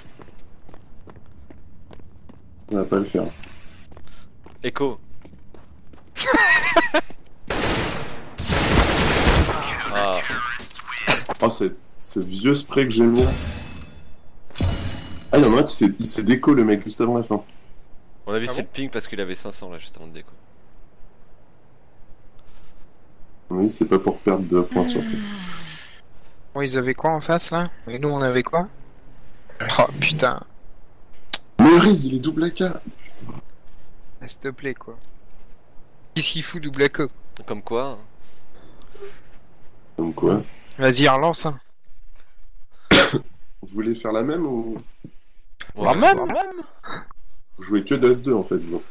S2: On va pas le faire.
S1: Echo. Ah,
S2: Oh, c'est vieux spray que j'ai mis là. Ah, y'en a un qui il s'est déco le mec juste avant la fin.
S1: on a vu
S3: Ah
S1: c'est
S3: bon
S1: le ping parce qu'il avait 500 là juste avant de déco.
S2: Oui, c'est pas pour perdre 2 points sur toi.
S3: Bon, ils avaient quoi en face là? Et nous on avait quoi? Oh putain.
S2: Mais Riz, il est double AK.
S3: Ah, s'il te plaît quoi. Qu'est-ce qu'il fout double AK?
S1: Comme quoi.
S2: Donc quoi?
S3: Vas-y, relance hein.
S2: Vous voulez faire la même ou
S1: Ouais.
S3: même.
S2: vous jouez que DOS2 en fait vous.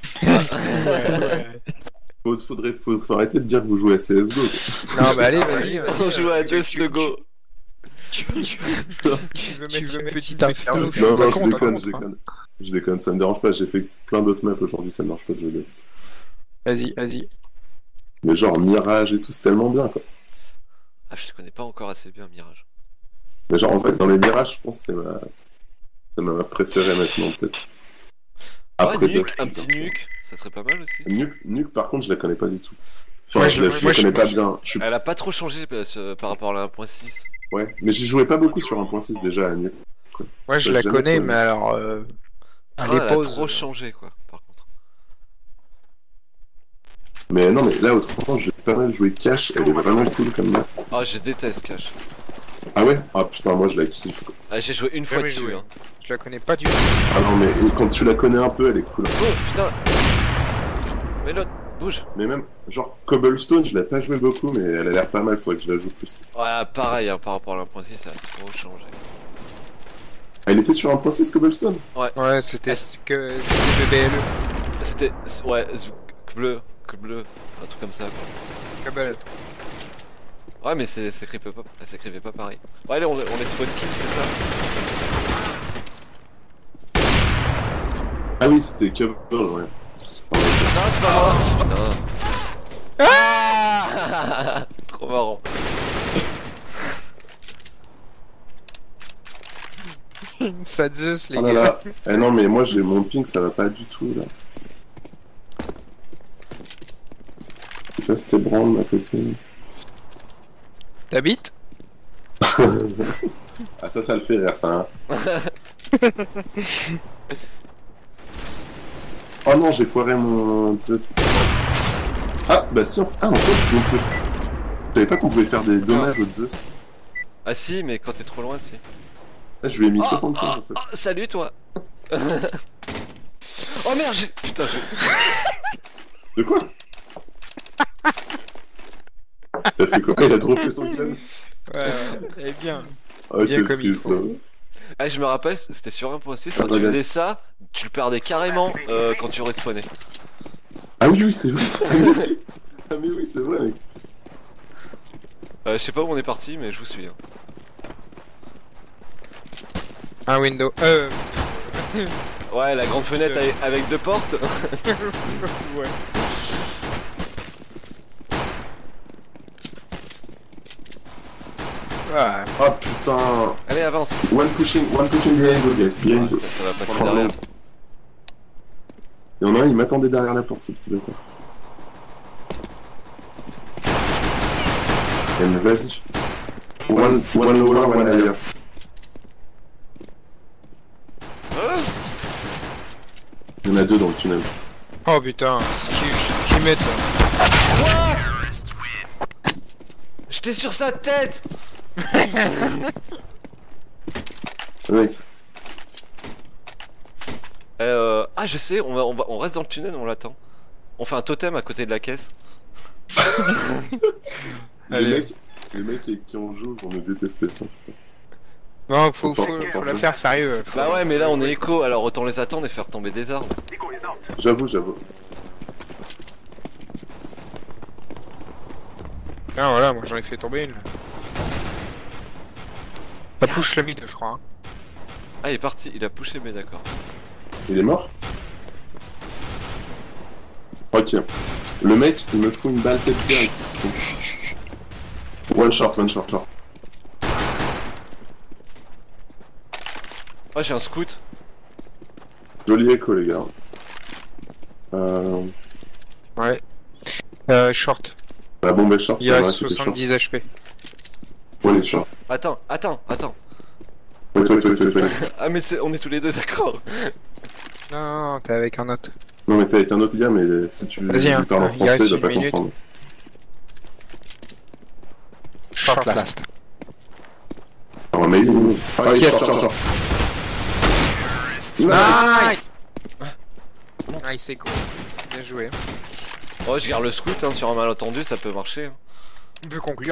S2: Faut arrêter de dire que vous jouez à CSGO.
S3: Non bah allez, vas-y.
S1: On joue à Just Go.
S3: Tu veux mettre une petite inferno?
S2: Non, non,
S3: suis
S2: je
S3: pas
S2: déconne,
S3: contre,
S2: je
S3: hein.
S2: déconne. Je déconne, ça me dérange pas, j'ai fait plein d'autres maps aujourd'hui, ça me dérange pas de jouer.
S3: Vas-y, vas-y.
S2: Mais genre Mirage et tout, c'est tellement bien quoi.
S1: Ah, je connais pas encore assez bien Mirage.
S2: Mais genre en fait, dans les Mirages, je pense que c'est ma préférée maintenant peut-être. Après
S1: Ouais, nuke,
S2: Dust,
S1: un petit nuke, ça serait pas mal aussi.
S2: Nuke, par contre, je la connais pas du tout. Enfin,
S3: Ouais,
S2: je la
S3: moi,
S2: connais pas bien. Je suis...
S1: Elle a pas trop changé par rapport à la 1.6.
S2: Ouais, mais j'y jouais pas beaucoup sur 1.6 déjà à Nuke.
S3: Ouais, je
S2: J'ai
S3: la
S2: jamais
S3: connais,
S2: trouvé.
S3: mais alors.
S1: Ah,
S3: Elle
S1: elle a
S3: pause.
S1: trop changé quoi, par contre.
S2: Mais non, mais là, autrement, j'ai pas mal joué Cash, elle est vraiment cool comme map.
S1: Ah, je déteste Cash.
S2: Ah ouais? Ah putain, moi je la kiffe. Quoi.
S1: Ah, j'ai joué une fois
S3: Jamais
S1: dessus.
S3: joué.
S1: Hein.
S3: Je la connais pas du tout.
S2: Ah non, mais quand tu la connais un peu, elle est cool.
S1: Oh putain. Mais l'autre, bouge.
S2: Mais même, genre Cobblestone, je l'ai pas joué beaucoup, mais elle a l'air pas mal, faudrait que je la joue plus.
S1: Ouais, pareil, hein, par rapport à la 1.6, ça a trop changé.
S2: Elle était sur 1.6 Cobblestone?
S3: Ouais, c'était que c'est de BLE.
S1: C'était. Ouais, bleu, un truc comme ça quoi.
S3: Cable.
S1: Ouais, mais ça s'écrivait pas pareil. Ouais, allez, on les spawn kill, c'est ça?
S2: Ah oui, c'était Cobble, ouais.
S1: Non, c'est pas moi. Putain. Ah trop marrant.
S3: Ça Zeus, les
S2: Oh là
S3: gars.
S2: là. Eh non, mais moi j'ai mon ping, ça va pas du tout là. Je sais pas si c'était Brand, ma copine.
S3: T'habites?
S2: Ah, ça le fait rire, ça. Hein. Oh non, j'ai foiré mon. Ah, bah si, en fait, on peut. Je savais pas qu'on pouvait faire des dommages aux Zeus.
S1: Ah si, mais quand t'es trop loin, si.
S2: Là, je lui ai mis 75 en fait.
S1: Oh, salut toi. Oh merde, putain,
S2: De quoi? Il a fait quoi? Il a droppé son gun.
S3: Ouais, eh bien.
S2: Oh,
S3: Bien
S2: quel
S3: comme il
S2: triste,
S3: faut.
S2: hein.
S1: Ah, je me rappelle, c'était sur 1.6, quand
S2: Ah,
S1: tu
S2: regarde.
S1: faisais ça, tu le perdais carrément quand tu respawnais.
S2: Ah oui, oui, c'est vrai. Ah mais oui, c'est vrai, mec.
S1: Je sais pas où on est parti, mais je vous suis. Hein.
S3: Un window.
S1: Ouais, la grande fenêtre avec deux portes.
S3: Ouais. Ah,
S2: Oh putain.
S1: Allez, avance.
S2: One pushing behind you, guys. Behind you.
S1: Ça va passer
S2: Oh,
S1: derrière.
S2: non. Il y en a un, il m'attendait derrière la porte, ce petit bâtard. Eh, mais vas-y. One lower, one higher. Il y en a deux dans le tunnel.
S3: oh putain, ce qu'ils mettent.
S1: J'étais sur sa tête.
S2: Mec,
S1: Ah, je sais, on reste dans le tunnel, on l'attend. On fait un totem à côté de la caisse.
S3: Allez.
S2: les mecs qui on joue vont nous détester sur ça.
S3: Non, faut
S2: Fort,
S3: la faire sérieux.
S1: Bah ouais, mais là on est écho, alors autant les attendre et faire tomber des arbres.
S2: J'avoue.
S3: Ah voilà, moi j'en ai fait tomber une. Ça push le mid, je crois. Hein.
S1: Ah, il est parti, il a pushé, mais d'accord.
S2: Il est mort? Ok. Le mec, il me fout une balle tête direct. One shot, short.
S1: Oh, j'ai un scout.
S2: Joli écho, les gars.
S3: Ouais. Short.
S2: La bombe est short.
S3: Il y a
S2: ouais, c'était
S3: 70 HP.
S2: On est short.
S1: Attends.
S2: Ouais.
S1: Ah, mais on est tous les deux, d'accord.
S3: Non, t'es avec un autre.
S2: Non, mais t'es avec un autre gars, mais si tu
S3: Vas-y, hein.
S2: lui parles en
S3: Il reste
S2: français, il va
S3: une
S2: pas
S3: minute.
S2: comprendre.
S3: Short last.
S2: Ah, mais il est short.
S3: Nice! Nice, c'est cool. Bien joué.
S1: Oh, je garde le scout, hein, sur un malentendu, ça peut marcher. Hein.
S3: On peut conclure.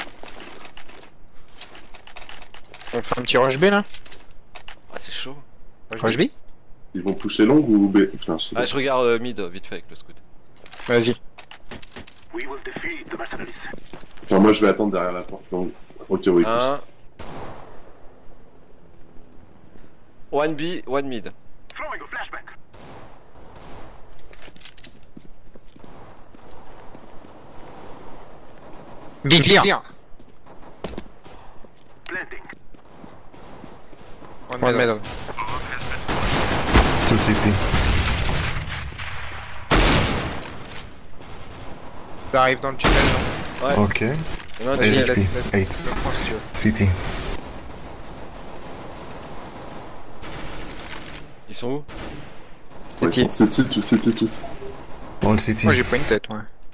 S3: On fait un petit rush B là?
S1: Ah, c'est chaud.
S3: Rush B?
S2: Ils vont pousser long ou B? Putain, je sais pas.
S1: Ah, je regarde mid vite fait avec le scout.
S3: Vas-y.
S4: We will defeat the mercenaries.
S2: Enfin, moi, je vais attendre derrière la porte longue. Ok, oui, pousse.
S1: 1 B, 1 mid.
S4: Throwing a flashback.
S3: Big clear.
S4: Planting.
S3: One middle.
S8: 2 CT.
S3: Ça arrive dans le tunnel, non?
S1: Ouais.
S8: Ok.
S1: Il y en a un
S3: Vas-y,
S1: deuxième.
S3: laisse.
S8: 8.
S3: Je le prends si tu veux.
S8: CT.
S1: Ils sont où?
S2: Ouais, c'était tous.
S8: All CT.
S3: Moi j'ai pas une tête, ouais.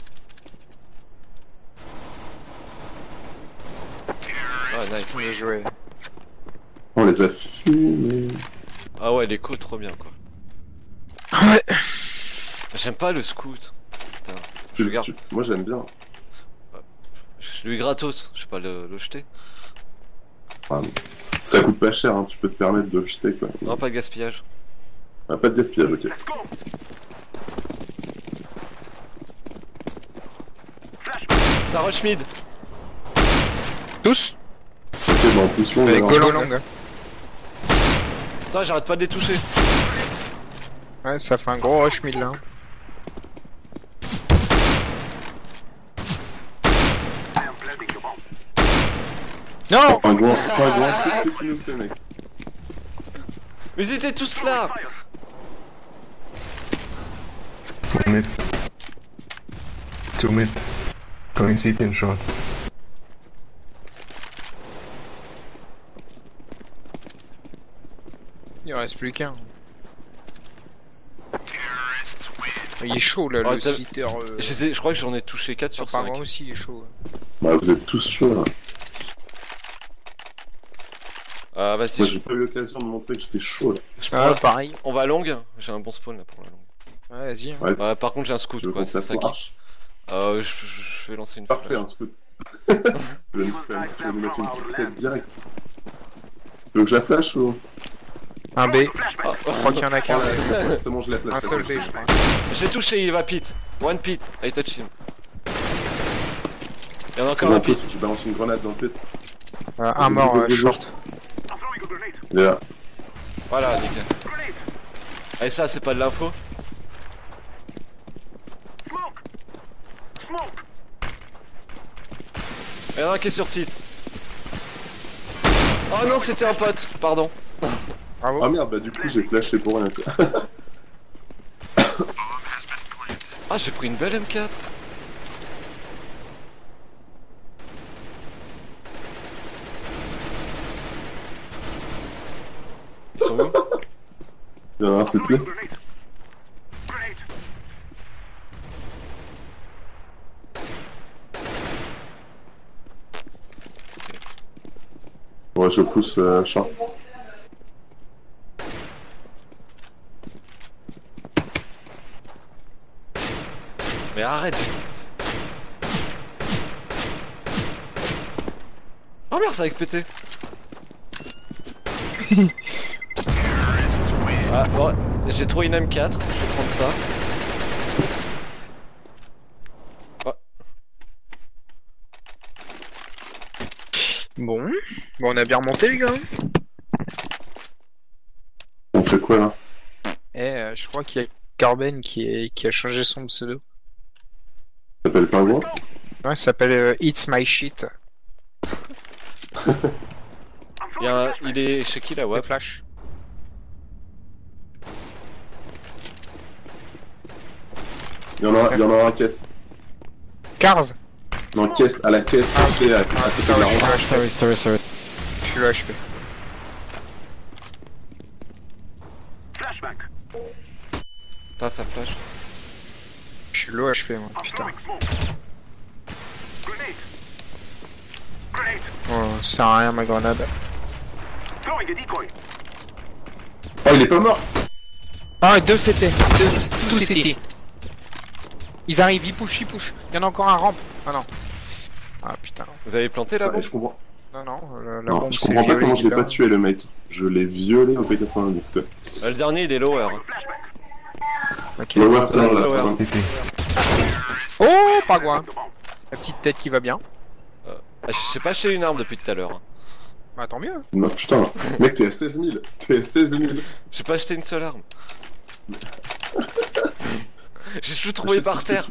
S1: Ah, nice.
S3: Bien joué.
S2: On les a fumés.
S1: Ah ouais, l'écho trop bien quoi.
S3: Ouais.
S1: J'aime pas le scout. Putain. Je le garde.
S2: Moi, j'aime bien.
S1: Je lui gratos, je vais pas le jeter.
S2: Ah, ça coûte pas cher, hein. Tu peux te permettre de le jeter, quoi.
S1: Non, pas de gaspillage.
S2: Ah, pas de gaspillage, ok.
S4: Let's go.
S1: Ça rush mid.
S3: Tous?
S2: Ok, bon, en plus, long,
S3: Avec
S2: alors.
S3: Golo long.
S1: Putain, j'arrête pas de les toucher.
S3: Ouais, ça fait un gros rush mid là.
S4: I am planting the bomb.
S3: Non!
S2: Pas un grand, qu'est-ce que tu nous fais, mec?
S1: Mais ils étaient tous là.
S4: Fire.
S8: 2 mid. 2 mid. Going CT and short.
S3: Il en reste plus qu'un. Il est chaud là,
S1: Oh,
S3: le
S1: t'as-
S3: splitter.
S1: Je crois que j'en ai touché 4 sur
S3: Par
S1: 5.
S3: moi aussi, il est chaud.
S2: Bah, vous êtes tous chauds, là.
S1: Ah, vas-y,
S2: Moi, j'ai pas eu l'occasion de montrer que j'étais chaud, là.
S3: Ah, pareil.
S1: on va longue. J'ai un bon spawn là pour la longue.
S3: Ouais, vas-y. Hein.
S2: Ouais,
S1: Par contre, j'ai un scout
S2: tu veux
S1: quoi,
S2: qu'on
S1: c'est
S2: se
S1: ça
S2: la
S1: qui.
S2: flash?
S1: Je vais lancer une
S2: Parfait,
S1: flash.
S2: un scout. Je vais nous mettre une petite tête directe. Tu veux que je la flash ou?
S3: Un B.
S1: Ah,
S3: Je crois qu'il y en a qu'un.
S2: C'est bon, je la flash.
S3: Un seul B, je crois.
S1: J'ai touché, il va pit. One pit, I touch him. Il y en a encore
S2: En
S1: un pit.
S2: plus, je balance une grenade dans le pit.
S3: Un mort, short.
S4: I'm throwing a grenade.
S2: Il est là.
S1: Voilà, nickel.
S4: Grenade.
S1: Et ça, c'est pas de l'info.
S4: Smoke. Smoke.
S1: Il y en a un qui est sur site. Oh non, c'était un pote, pardon.
S3: Bravo.
S2: Ah merde, bah du coup, j'ai flashé pour rien, quoi.
S1: Ah, j'ai pris une belle M4. Ils sont où?
S2: Il y en a un, c'était.
S4: Throwing a grenade. Grenade.
S2: Ouais, je pousse short.
S1: Mais arrête. Oh merde, ça a pété. Ah, bon, j'ai trouvé une M4, je vais prendre ça. Oh.
S3: Bon, on a bien remonté, les gars.
S2: On fait quoi là?
S3: Je crois qu'il y a Carben qui a changé son pseudo.
S2: Ça s'appelle Pingouin?
S3: Ouais, il s'appelle It's My Shit.
S1: Il est chez qui là,
S3: Ouais,
S1: ouais?
S3: Flash.
S2: Il y en a un à caisse.
S3: Cars.
S2: Non, caisse, à la caisse, c'est à côté de la rampe.
S1: Sorry.
S3: Je suis là, HP.
S4: Flashback.
S1: Putain, ça flash.
S3: Je suis low HP, moi,
S4: I'm
S3: putain.
S4: throwing smoke. Grenade. Grenade.
S3: Oh, ça sert à rien, ma grenade.
S4: Throwing a decoy.
S2: Oh, il est pas mort!
S3: Ah, 2 CT. Tout CT. Ils arrivent, ils push. Il y en a encore un rampe. Ah non. Ah putain.
S1: Vous avez planté la
S2: Ouais,
S1: bombe?
S2: je comprends.
S3: Non, la
S2: Non,
S3: bombe
S2: je
S3: c'est
S2: comprends pas
S3: violé,
S2: comment je l'ai
S3: là.
S2: pas tué le mec. Je l'ai violé au P90 quoi.
S1: Le dernier, il est lower.
S4: Flashback.
S3: Ok.
S2: Lower tunnel
S1: Ouais,
S2: là,
S1: ouais.
S2: ça va.
S8: City.
S3: Oh, pas loin.
S4: The bomb.
S3: La petite tête qui va bien.
S1: Je sais pas acheter une arme depuis tout à l'heure.
S3: Bah tant mieux.
S2: Non putain, mec t'es à 16 000. T'es à 16 000.
S1: J'ai pas acheté une seule arme. J'ai tout trouvé par terre.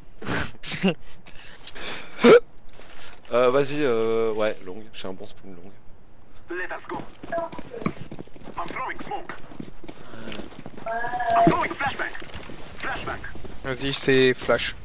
S1: Vas-y, ouais, long. J'ai un bon spawn long.
S4: Let us go. I'm throwing smoke. I'm throwing a flashback. Flashback.
S3: Vas-y, c'est flash.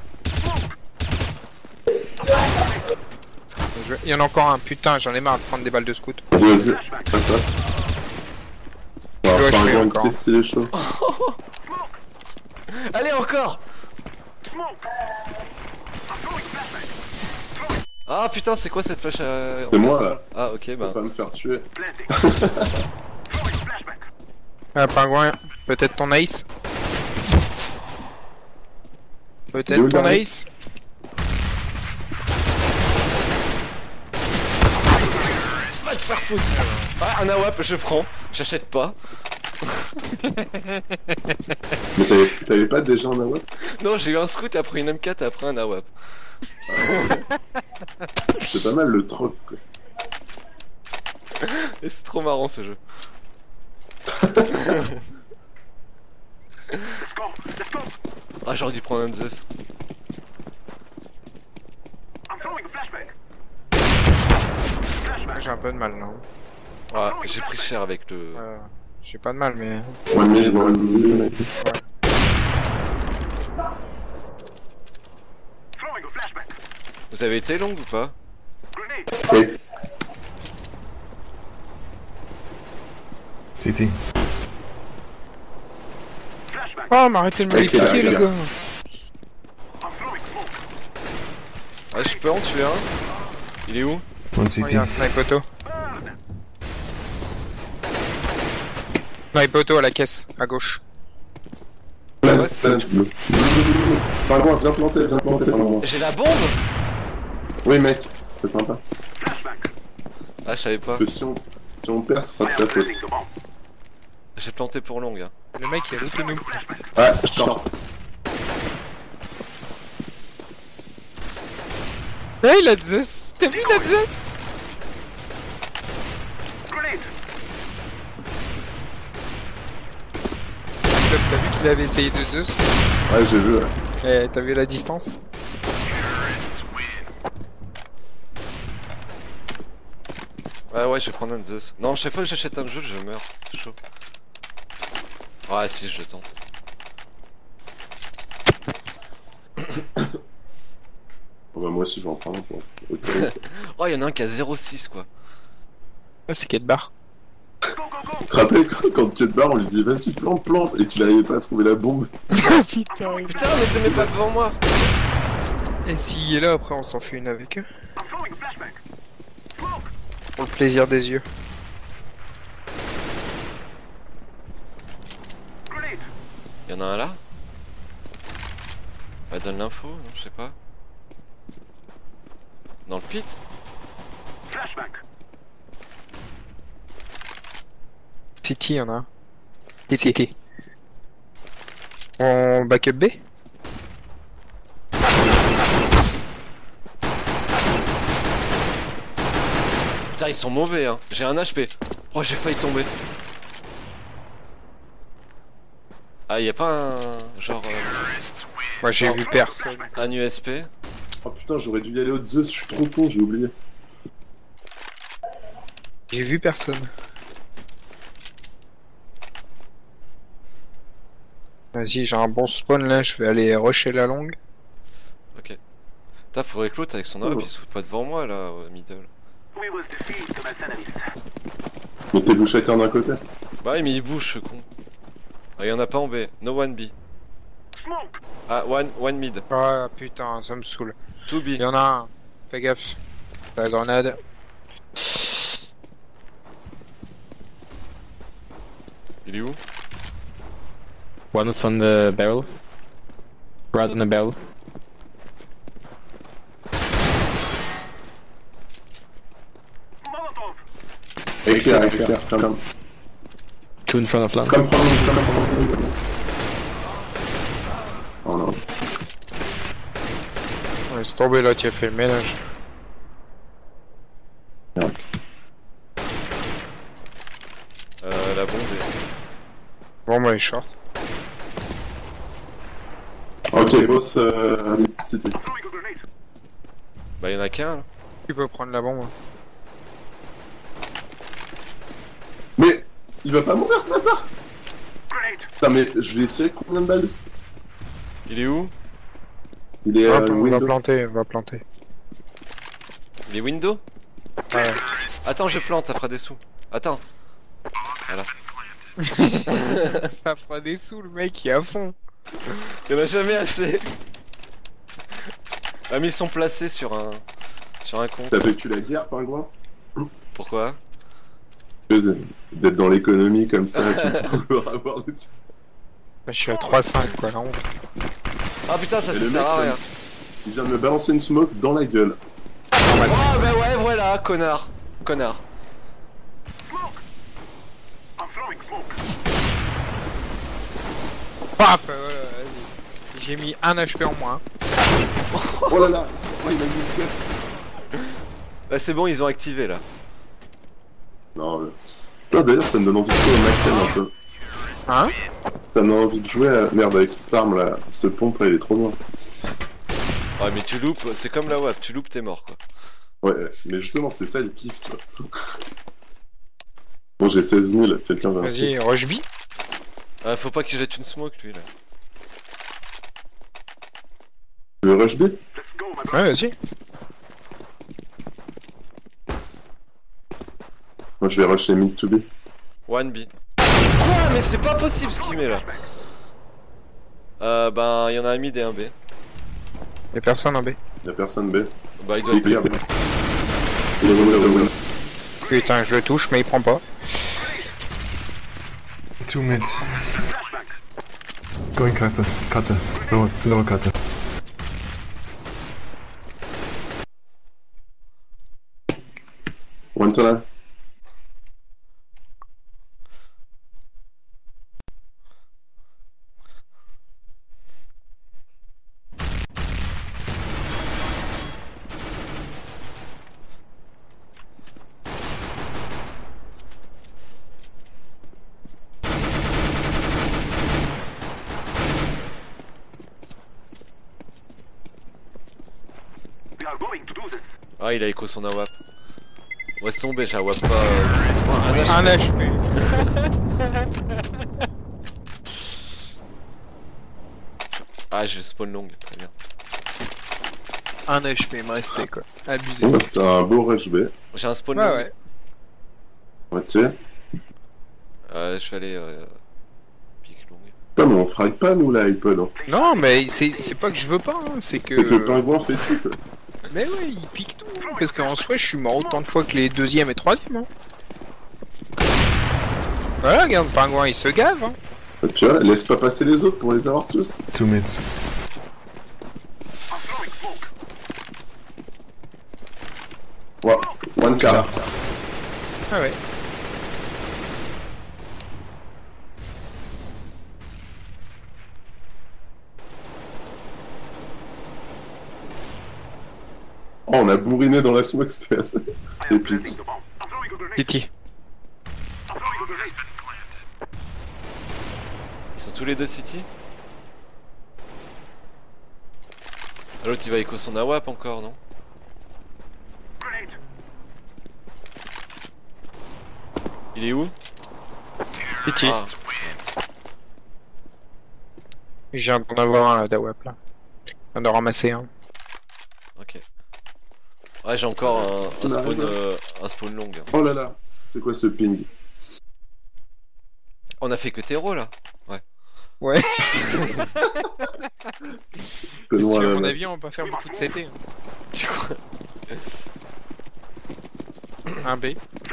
S3: Il y en a encore un, putain, j'en ai marre de prendre des balles de scout.
S2: Vas-y.
S4: Flashback.
S2: Passe là.
S3: Ouais, je
S2: Par
S3: fais
S2: exemple,
S3: encore.
S2: qu'est-ce qu'il est chaud.
S4: Smoke.
S1: Allez, encore!
S4: Smoke. I'm throwing flashback.
S1: Ah putain, c'est quoi cette flash à...
S2: C'est moi là.
S1: Ah, ok,
S2: Tu
S1: bah.
S2: vas pas me faire tuer.
S4: Planting. Throwing a flashback.
S3: Pingouin, peut-être ton ace.
S2: Il est
S3: Peut-être
S2: où,
S3: ton
S2: le
S3: ace.
S1: Va te faire foutre! Ah, un AWP, je prends. J'achète pas.
S2: Mais t'avais pas déjà un AWP?
S1: Non, j'ai eu un scout, après une M4 et après un AWP.
S2: C'est pas mal le troc quoi.
S1: Et c'est trop marrant ce jeu.
S4: Let's go. Let's go.
S1: Ah, j'aurais dû prendre un Zeus.
S4: I'm throwing a flashback. Flashback.
S3: J'ai un peu de mal là.
S1: Ouais, j'ai pris cher avec le...
S3: J'ai pas de mal, mais.
S2: 1 minute, 1 minute.
S4: Throwing a flashback.
S1: Vous avez été long ou pas?
S4: Grenade.
S2: Hey,
S8: City.
S4: Flashback.
S3: Oh, m'arrêtez de me les
S2: Ok,
S3: piquer, les
S2: ok.
S3: gars.
S4: I'm throwing smoke.
S1: Ah, je peux en tuer un? Il est où?
S8: One
S3: Oh, il
S8: city.
S3: y a un snipe auto.
S4: Burn.
S3: Snipe auto à la caisse, à gauche.
S2: plant,
S1: Ouais, c'est-
S2: bleu. Pingouin, viens planter, Pingouin.
S1: J'ai la bombe!
S2: Oui mec, c'est sympa.
S4: Flashback.
S1: Ah, je savais pas.
S2: Que si on perd, ce sera
S4: I
S2: de ta
S4: am
S2: faute.
S4: planting the bomb.
S1: J'ai planté pour long, gars.
S3: Le mec, il est autonome.
S4: Flashback.
S2: Ouais, short.
S3: Eh, il a Zeus. T'as vu, il a Zeus?
S4: Grenade.
S3: T'as vu qu'il avait essayé de Zeus?
S2: Ouais, j'ai vu. Ouais.
S3: Eh, t'as vu la distance?
S1: Ouais, je vais prendre un Zeus. Non, chaque fois que j'achète un jeu, je meurs. C'est chaud. Ouais, si, je tente.
S2: Bon, bah, moi aussi, je vais en prendre un pour. Ok.
S1: Oh, y'en a un qui a 0,6 quoi.
S3: Ah, c'est quête barre.
S4: Go, go, go.
S2: Tu te rappelles quand Ketbar, on lui dit vas-y, plante, et qu'il arrivait pas à trouver la bombe?
S3: Putain.
S1: Putain, mais te mets pas devant moi!
S3: Et s'il est là, après, on s'en fait une avec eux.
S4: I'm throwing a flashback. Smoke.
S3: Pour le plaisir des yeux.
S4: Grenade.
S1: Y'en a un là? Ouais, donne l'info, non, je sais pas. Dans le pit?
S4: Flashback.
S3: City, y'en a un. City. On backup B?
S1: Putain, Putain, ils sont mauvais, hein. J'ai un HP. Oh, j'ai failli tomber. Ah, y'a pas un... genre...
S3: Moi j'ai vu personne.
S1: un USP.
S2: Oh putain, j'aurais dû y aller au Zeus, je suis trop con, j'ai oublié.
S3: J'ai vu personne. Vas-y, j'ai un bon spawn là, je vais aller rusher la longue.
S1: Ok. Putain, faudrait que l'autre avec son AWP il se fout pas devant moi là, au middle.
S4: We will defeat the mercenaries.
S2: Mettez-vous chacun d'un côté.
S1: Bah ouais, mais il bouge ce con. Ah, y'en a pas en B. No one B.
S4: Smoke.
S1: Ah, one mid.
S3: Ah putain, ça me saoule.
S1: 2 B.
S3: Il y en a un. Fais gaffe. La grenade.
S1: Il est où?
S9: One is on the barrel. Right on the barrel.
S4: Molotov.
S2: Éclair, comme.
S9: Two in front of land.
S2: Comme prendre. Oh non.
S3: Laisse tomber là, tu as fait le ménage.
S1: La bombe est...
S3: Bon, moi, il short.
S2: Ok, boss, c'était.
S4: Throwing a grenade.
S1: Bah y'en a qu'un là.
S3: Tu peux prendre la bombe.
S2: Mais il va pas mourir ce bâtard.
S4: Grenade.
S2: Putain, mais je lui ai tiré combien de balles?
S1: Il est où?
S2: Il est
S3: Hop, on va
S2: window.
S3: planter, on va planter.
S1: Il est window?
S3: Ouais.
S1: Attends, je plante, ça fera des sous. Attends. Voilà.
S3: Ça fera des sous, le mec, il est à fond.
S1: Il y en a jamais assez. Ah mais ils sont placés sur un compte.
S2: T'as vécu la guerre, pingouin?
S1: Pourquoi?
S2: D'être dans l'économie comme ça, et puis de pouvoir avoir des tirs.
S3: Bah, je suis à 3-5 quoi, la honte.
S1: Ah putain, ça
S2: Et
S1: ça
S2: le
S1: sert à
S2: mec,
S1: rien.
S2: il vient de me balancer une smoke dans la gueule.
S1: Oh bah ouais, voilà, connard. Connard.
S4: Smoke. I'm throwing smoke.
S3: Paf, voilà, vas-y. J'ai mis un HP en moins.
S2: Oh là là, oh, il m'a mis une tête.
S1: Là c'est bon, ils ont activé là.
S2: Non, putain, d'ailleurs, ça me donne envie de jouer au Mac 10 un peu.
S3: Hein?
S2: Ça me donne envie de jouer à... Merde, avec cette arme là, ce pompe là, il est trop loin.
S1: Ouais mais tu loupes, c'est comme la WAP, tu loupes t'es mort quoi.
S2: Ouais, mais justement, c'est ça le kiff, tu vois. Bon, j'ai 16 000, quelqu'un va
S3: Vas-y, rush B.
S1: Ah, faut pas qu'il jette une smoke lui là.
S2: Tu veux rush B?
S4: Let's go, my brother.
S3: Ouais, vas-y.
S2: Moi, je vais rush les mid to B.
S1: One B. Quoi? Mais c'est pas possible ce qu'il met là. Ben, il y en a un mid et un B.
S3: Y'a personne en B.
S2: Y'a personne B.
S1: Bah, il doit
S2: Il
S1: être
S2: est clear.
S1: B.
S2: Il est window.
S3: Putain, je le touche, mais il prend pas.
S8: 2 mids.
S4: Flashback.
S8: Going cutters. Lower cutter.
S2: One tunnel.
S4: We are going to do this.
S1: Ah, il a écho son AWAP. Laisse tomber, j'ai AWAP pas.
S3: Un HP.
S1: Ah, j'ai le spawn long, très bien.
S3: Un HP, il me restait quoi. Abusé.
S2: Bon, bah, c'était un beau rush B.
S1: J'ai un spawn
S3: Ouais,
S1: long.
S3: ouais.
S2: Ok.
S1: Je vais aller. Pique long.
S2: Putain, mais on frag pas nous l'iPod. Hein.
S3: Non, mais c'est pas que je veux pas, hein, c'est que.
S2: C'est que le pingouin fait tout. Quoi.
S3: Mais ouais, il pique tout. Hein, parce qu'en soi, je suis mort autant de fois que les deuxième et troisième. Hein. Voilà, regarde, le pingouin il se gave. Hein.
S2: Et tu vois, laisse pas passer les autres pour les avoir tous.
S8: 2 mids.
S4: I'm throwing smoke.
S2: Ouais, one car.
S3: Ah ouais.
S2: Oh, on a bourriné dans la smoke, c'était assez
S4: I am
S2: épique.
S4: planting the bomb. I'm
S3: Titi.
S1: Ils sont tous les deux City. L'autre il va écho son AWAP encore, non? Il est où?
S3: Titi.
S1: Ah.
S3: Je viens d'en avoir un d'AWAP là. Je viens de ramasser un.
S1: Ok. Ouais, j'ai encore un spawn long.
S2: Oh là là, c'est quoi ce ping?
S1: On a fait que terreau là. Ouais.
S3: Ouais.
S2: Que
S3: Mais si
S2: loin,
S3: à
S2: là,
S3: mon
S2: là.
S3: avis, on va pas faire beaucoup de CT. Hein.
S1: Tu crois?
S3: Un B.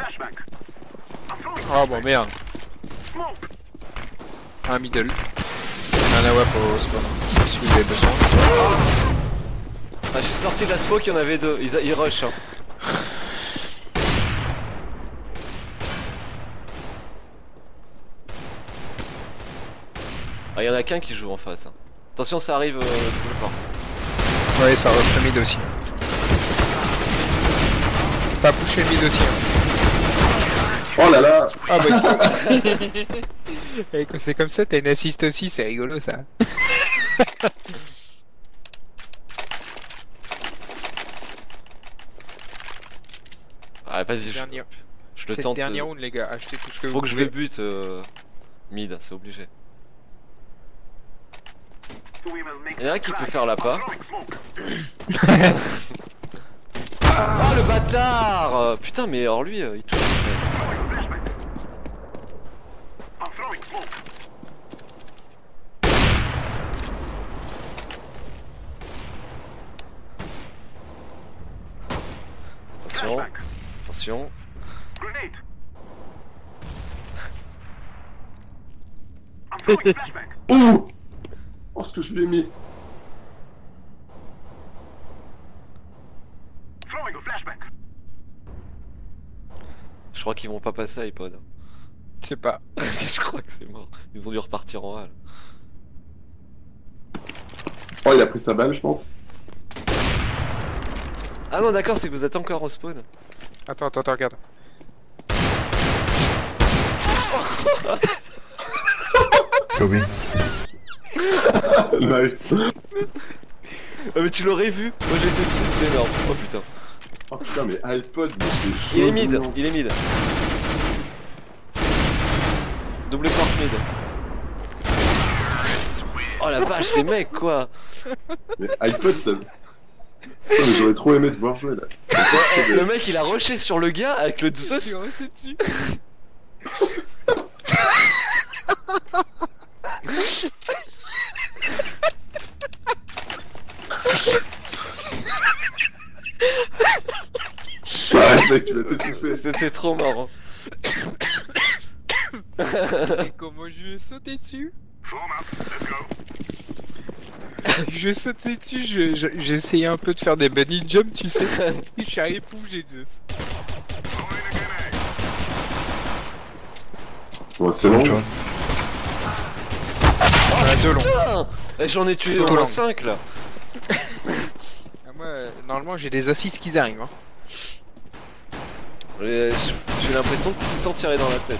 S3: Oh bon, merde. Un middle. Un AWAP au spawn. Si vous avez besoin.
S1: Ah, je suis sorti de la smoke, il y en avait deux. Ils rush. Hein. Ah, il y en a qu'un qui joue en face. Hein. Attention, ça arrive double porte.
S3: Ouais, ça rush le mid aussi. T'as poussé le mid aussi. Hein.
S2: Oh là là.
S3: Ah bah ça. Et quand c'est comme ça, t'as une assist aussi, c'est rigolo ça.
S1: Ah, vas-y, je le
S3: C'est le
S1: tente.
S3: dernier round, les gars. Achetez tout ce que
S1: Faut
S3: vous
S1: que je
S3: pouvez.
S1: le bute mid, c'est obligé. Il y en a un qui peut faire la part. Ah, le bâtard! Putain, mais alors lui, il touche. Attention, attention.
S2: Ouh. Oh, ce que je lui ai mis.
S1: Je crois qu'ils vont pas passer iPod.
S3: Je sais pas.
S1: Je crois que c'est mort. Ils ont dû repartir en halle.
S2: Oh, il a pris sa balle, je pense.
S1: Ah non, d'accord, c'est que vous êtes encore au spawn.
S3: Attends, regarde.
S8: Kobe.
S2: Nice.
S1: Ah, mais tu l'aurais vu? Moi j'étais dessus, c'était énorme. Oh putain.
S2: Oh putain, mais iPod, mais c'est chaud.
S1: Il est mid,
S2: bouillant.
S1: il est mid. Double porte mid. Oh la vache, les mecs quoi.
S2: Mais iPod, t'as... Oh, mais j'aurais trop aimé te voir jouer là.
S1: Le mec il a rushé sur le gars avec le Zeus.
S3: dessus.
S2: Ouais, mec, tu l'as tout fait.
S1: C'était trop marrant.
S3: Et comment je vais sauter dessus? Je sautais dessus, j'essayais un peu de faire des bunny jump, tu sais. Je suis arrivé, pouf, j'ai Zeus.
S2: Bon, c'est long.
S3: Deux longs.
S1: Putain, j'en ai tué
S3: Tout
S1: au moins
S3: long.
S1: 5 là.
S3: Ah, moi, normalement, j'ai des assists qui arrivent. Hein.
S1: J'ai l'impression de tout le temps tirer dans la tête.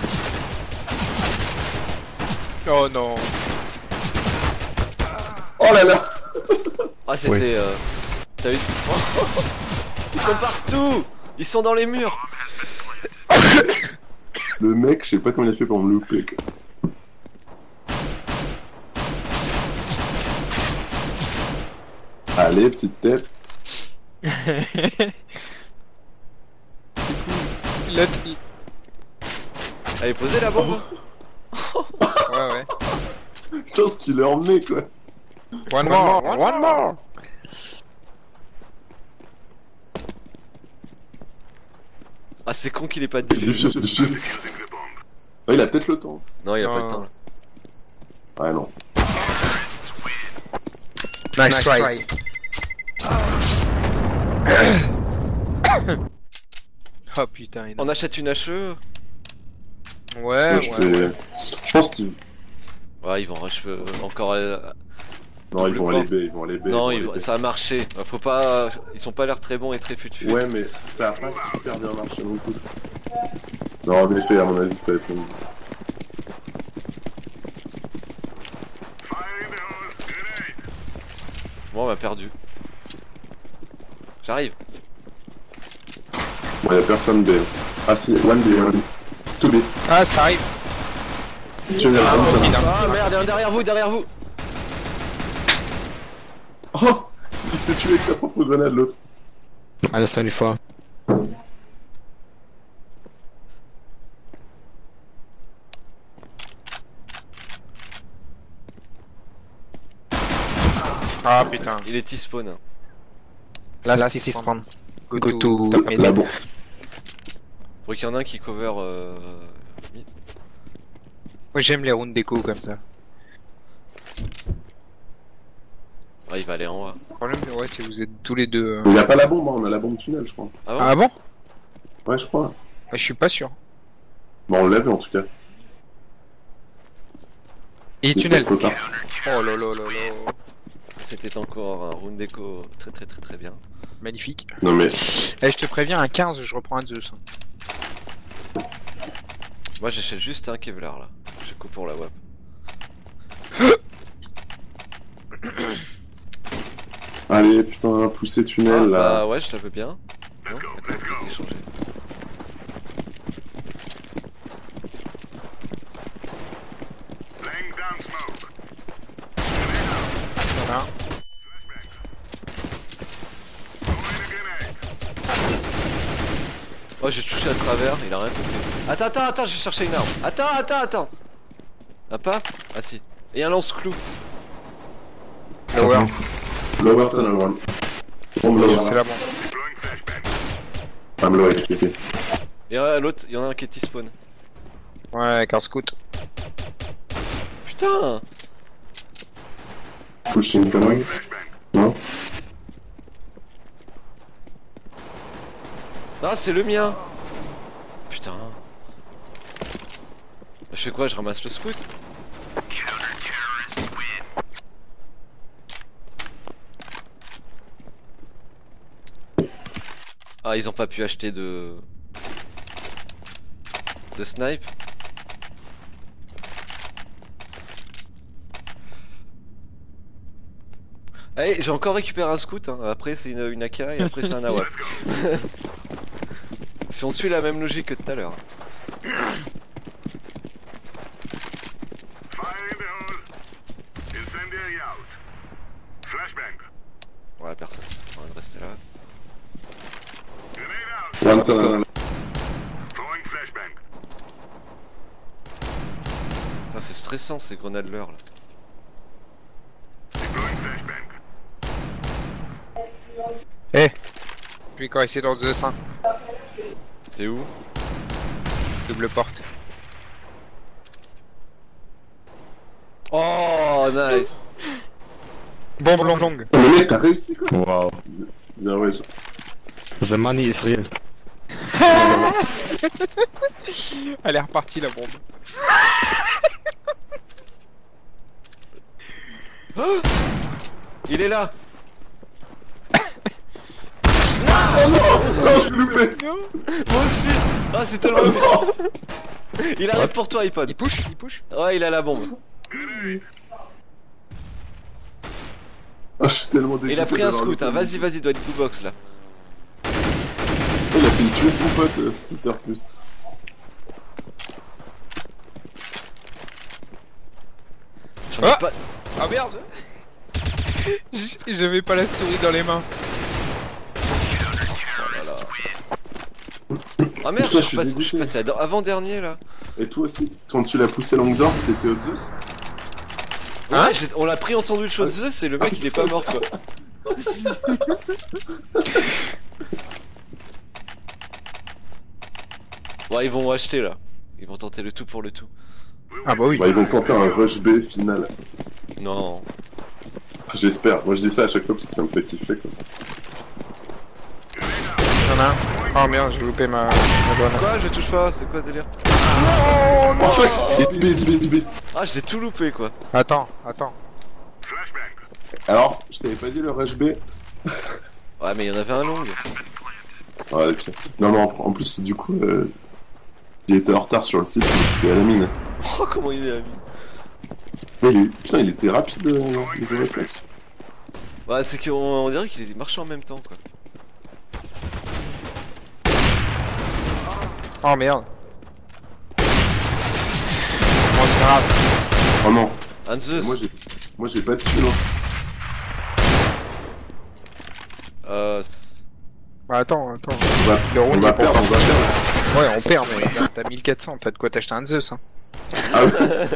S1: Quoi.
S3: Oh non.
S2: Oh là là.
S1: Ah c'était... T'as vu? Ils sont partout. Ils sont dans les murs.
S2: Le mec, je sais pas comment il a fait pour me louper, quoi. Allez, petite tête.
S3: L'autre,
S1: Allez, posez la bombe.
S3: ouais.
S2: Putain, ce qu'il leur met, quoi.
S3: One more.
S1: Ah c'est con qu'il ait pas de
S2: Diffuse. Ouais, il a peut-être le temps.
S1: Non, il a pas le temps.
S2: Ouais, non.
S3: Nice try. Oh putain,
S1: On achète une HE.
S3: Ouais.
S2: Je pense qu'il...
S1: Ouais, ils vont rush encore
S2: Non, ils vont
S1: Double
S2: aller B, ils vont aller B.
S1: Non,
S2: ils vont aller B.
S1: ça a marché. Faut pas. Ils sont pas l'air très bons et très fut.
S2: Ouais, mais ça a pas super bien marché non plus. Non, en effet, à mon avis, ça va être long.
S1: Bon, on a perdu. J'arrive.
S2: Bon, y'a personne B. Ah si, 1B, 1B. 2B.
S3: Ah, ça arrive.
S2: Tunnel,
S1: Ah merde, il y en a derrière vous, derrière vous.
S2: Oh, il s'est tué avec sa propre grenade, l'autre.
S9: Minus 24.
S3: Ah putain.
S1: Il est T-spawn.
S3: Là, c'est spawn. Go to
S2: Là, bon.
S1: Faut qu'il y en a un qui cover. Mid.
S3: Moi j'aime les rounds déco comme ça.
S1: Ah, il va aller en haut.
S3: Le problème, ouais, c'est que vous êtes tous les deux.
S2: Il a pas la bombe, hein, on a la bombe tunnel, je crois.
S1: Ah bon?
S3: Ah bon?
S2: Ouais, je crois.
S3: Je suis pas sûr.
S2: Bon, on l'a vu en tout cas.
S3: Et
S2: Il
S3: tunnel.
S2: était trop tard.
S3: Oh là là là là.
S1: C'était encore un round déco très bien.
S3: Magnifique.
S2: Non mais,
S3: Eh, je te préviens, à 15, je reprends un Zeus.
S1: Moi j'achète juste un Kevlar là. Je coupe pour la WAP.
S2: allez, putain, pousser tunnel
S1: Ah,
S2: là.
S1: bah ouais, je la veux bien. Non, d'accord, on peut s'échanger.
S4: Laying down smoke.
S3: Voilà.
S4: Throwing a grenade.
S1: Oh, j'ai touché à travers, il a rien compris. Attends, j'ai cherché une arme. Attends. Ah pas? Ah si. Et un lance-clou.
S3: Lower.
S2: Lower tunnel one. Bombe lower.
S3: C'est la bombe.
S4: Throwing flashbang.
S2: I'm low HP.
S1: Et l'autre, il y en a un qui est T-spawn.
S3: Ouais, car scout.
S1: Putain!
S2: Pushing coming.
S4: Flashbang.
S2: Non?
S1: Ah, c'est le mien! Putain. Je fais quoi? Je ramasse le scout? Ah, ils ont pas pu acheter de snipe. Allez, j'ai encore récupéré un scout, hein. Après c'est une AK et après c'est un AWP. Si on suit la même logique que tout à l'heure.
S4: Fire in the hole. Incendiary out. Flashbang.
S1: Ouais, personne, ça va rester là.
S4: Grenade out.
S2: One tunnel.
S4: Throwing flashbang.
S1: Putain, c'est stressant ces grenades leurres là.
S4: Deploying flashbang.
S3: Eh, je vais essayer dans Zeus 1.
S1: T'es où?
S3: Double porte.
S1: Oh, nice!
S3: Bombe longue.
S2: Oh, mais mec, t'as réussi quoi?
S9: Wow.
S2: Bien ouais.
S9: The money is real.
S3: Elle est repartie la bombe.
S1: Il est là!
S2: Non, je l'ai loupé.
S1: Moi aussi! Ah, c'est tellement bien! Il arrive pour toi, iPod!
S3: Il push.
S1: Ouais, il a la bombe.
S2: Ah, je suis tellement dégoûté.
S1: Il a pris un
S2: d'avoir
S1: scout,
S2: loupé.
S1: hein. Vas-y, doit être blue box là.
S2: Il a fait tuer son pote, Skitter plus.
S1: J'en ai
S3: Ah
S1: pas.
S3: Ah merde. J'avais pas la souris dans les mains.
S1: Ah merde,
S2: Putain,
S1: je suis
S2: dégoûté.
S1: passé avant-dernier là.
S2: Et toi aussi, quand tu l'as poussé longue d'or, c'était au Zeus?
S1: Ouais, on l'a pris en sandwich au Zeus et le mec il est pas mort quoi. Ouais, ils vont acheter là. Ils vont tenter le tout pour le tout.
S3: Ah bah oui.
S2: Bah, ils vont tenter un rush B final.
S1: Non.
S2: J'espère. Moi, je dis ça à chaque fois parce que ça me fait kiffer quoi.
S3: Y'en a un. Oh merde, j'ai loupé ma bonne.
S1: Quoi? Je touche pas, c'est quoi ce délire?
S2: Oh fuck! B.
S1: Ah, je l'ai tout loupé quoi.
S3: Attends.
S4: Flashbang.
S2: Alors, je t'avais pas dit le rush B.
S1: Ouais, mais il y en avait un long.
S2: Ouais, ok. Non, mais en plus, du coup, il était en retard sur le site, il est à la mine.
S1: Oh, comment il est ami.
S2: Mais putain, il était rapide, niveau réflexe.
S1: Bah, c'est qu'on dirait qu'il est marché en même temps, quoi.
S3: Oh merde. Bon, c'est pas grave.
S2: Oh non.
S1: Un Zeus.
S2: Moi, j'ai pas de tunnel.
S3: Bah, attends.
S2: On va perdre.
S3: Ouais, on perd, mais t'as 1400, t'as de quoi t'acheter un Zeus. Hein.
S2: Ah ouais.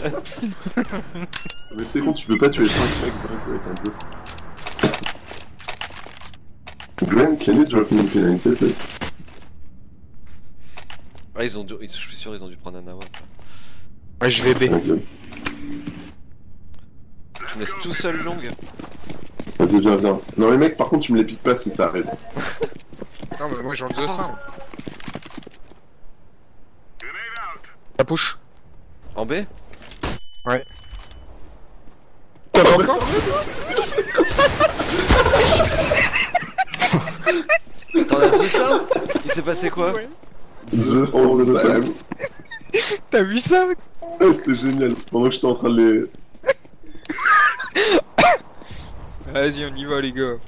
S2: Mais c'est con, tu peux pas tuer 5 mecs d'un coup avec un Zeus. Glenn, can you drop me a penalty, please?
S1: Ah, je suis sûr, ils ont dû prendre un Nawa.
S3: Ouais, je vais B.
S2: Ok.
S1: Je me laisse tout seul long.
S2: Vas-y, viens. Non, les mecs, par contre, tu me les piques pas si ça arrive.
S3: Non, mais moi j'ai un Zeus 1. Ça push.
S1: En B?
S3: Ouais. T'as encore?
S1: T'en as dit ça? Il s'est passé quoi?
S2: Zeus all the time.
S3: T'as vu ça?
S2: Ouais, c'était génial. Pendant que j'étais en train de les...
S3: Vas-y, on y va, les gars.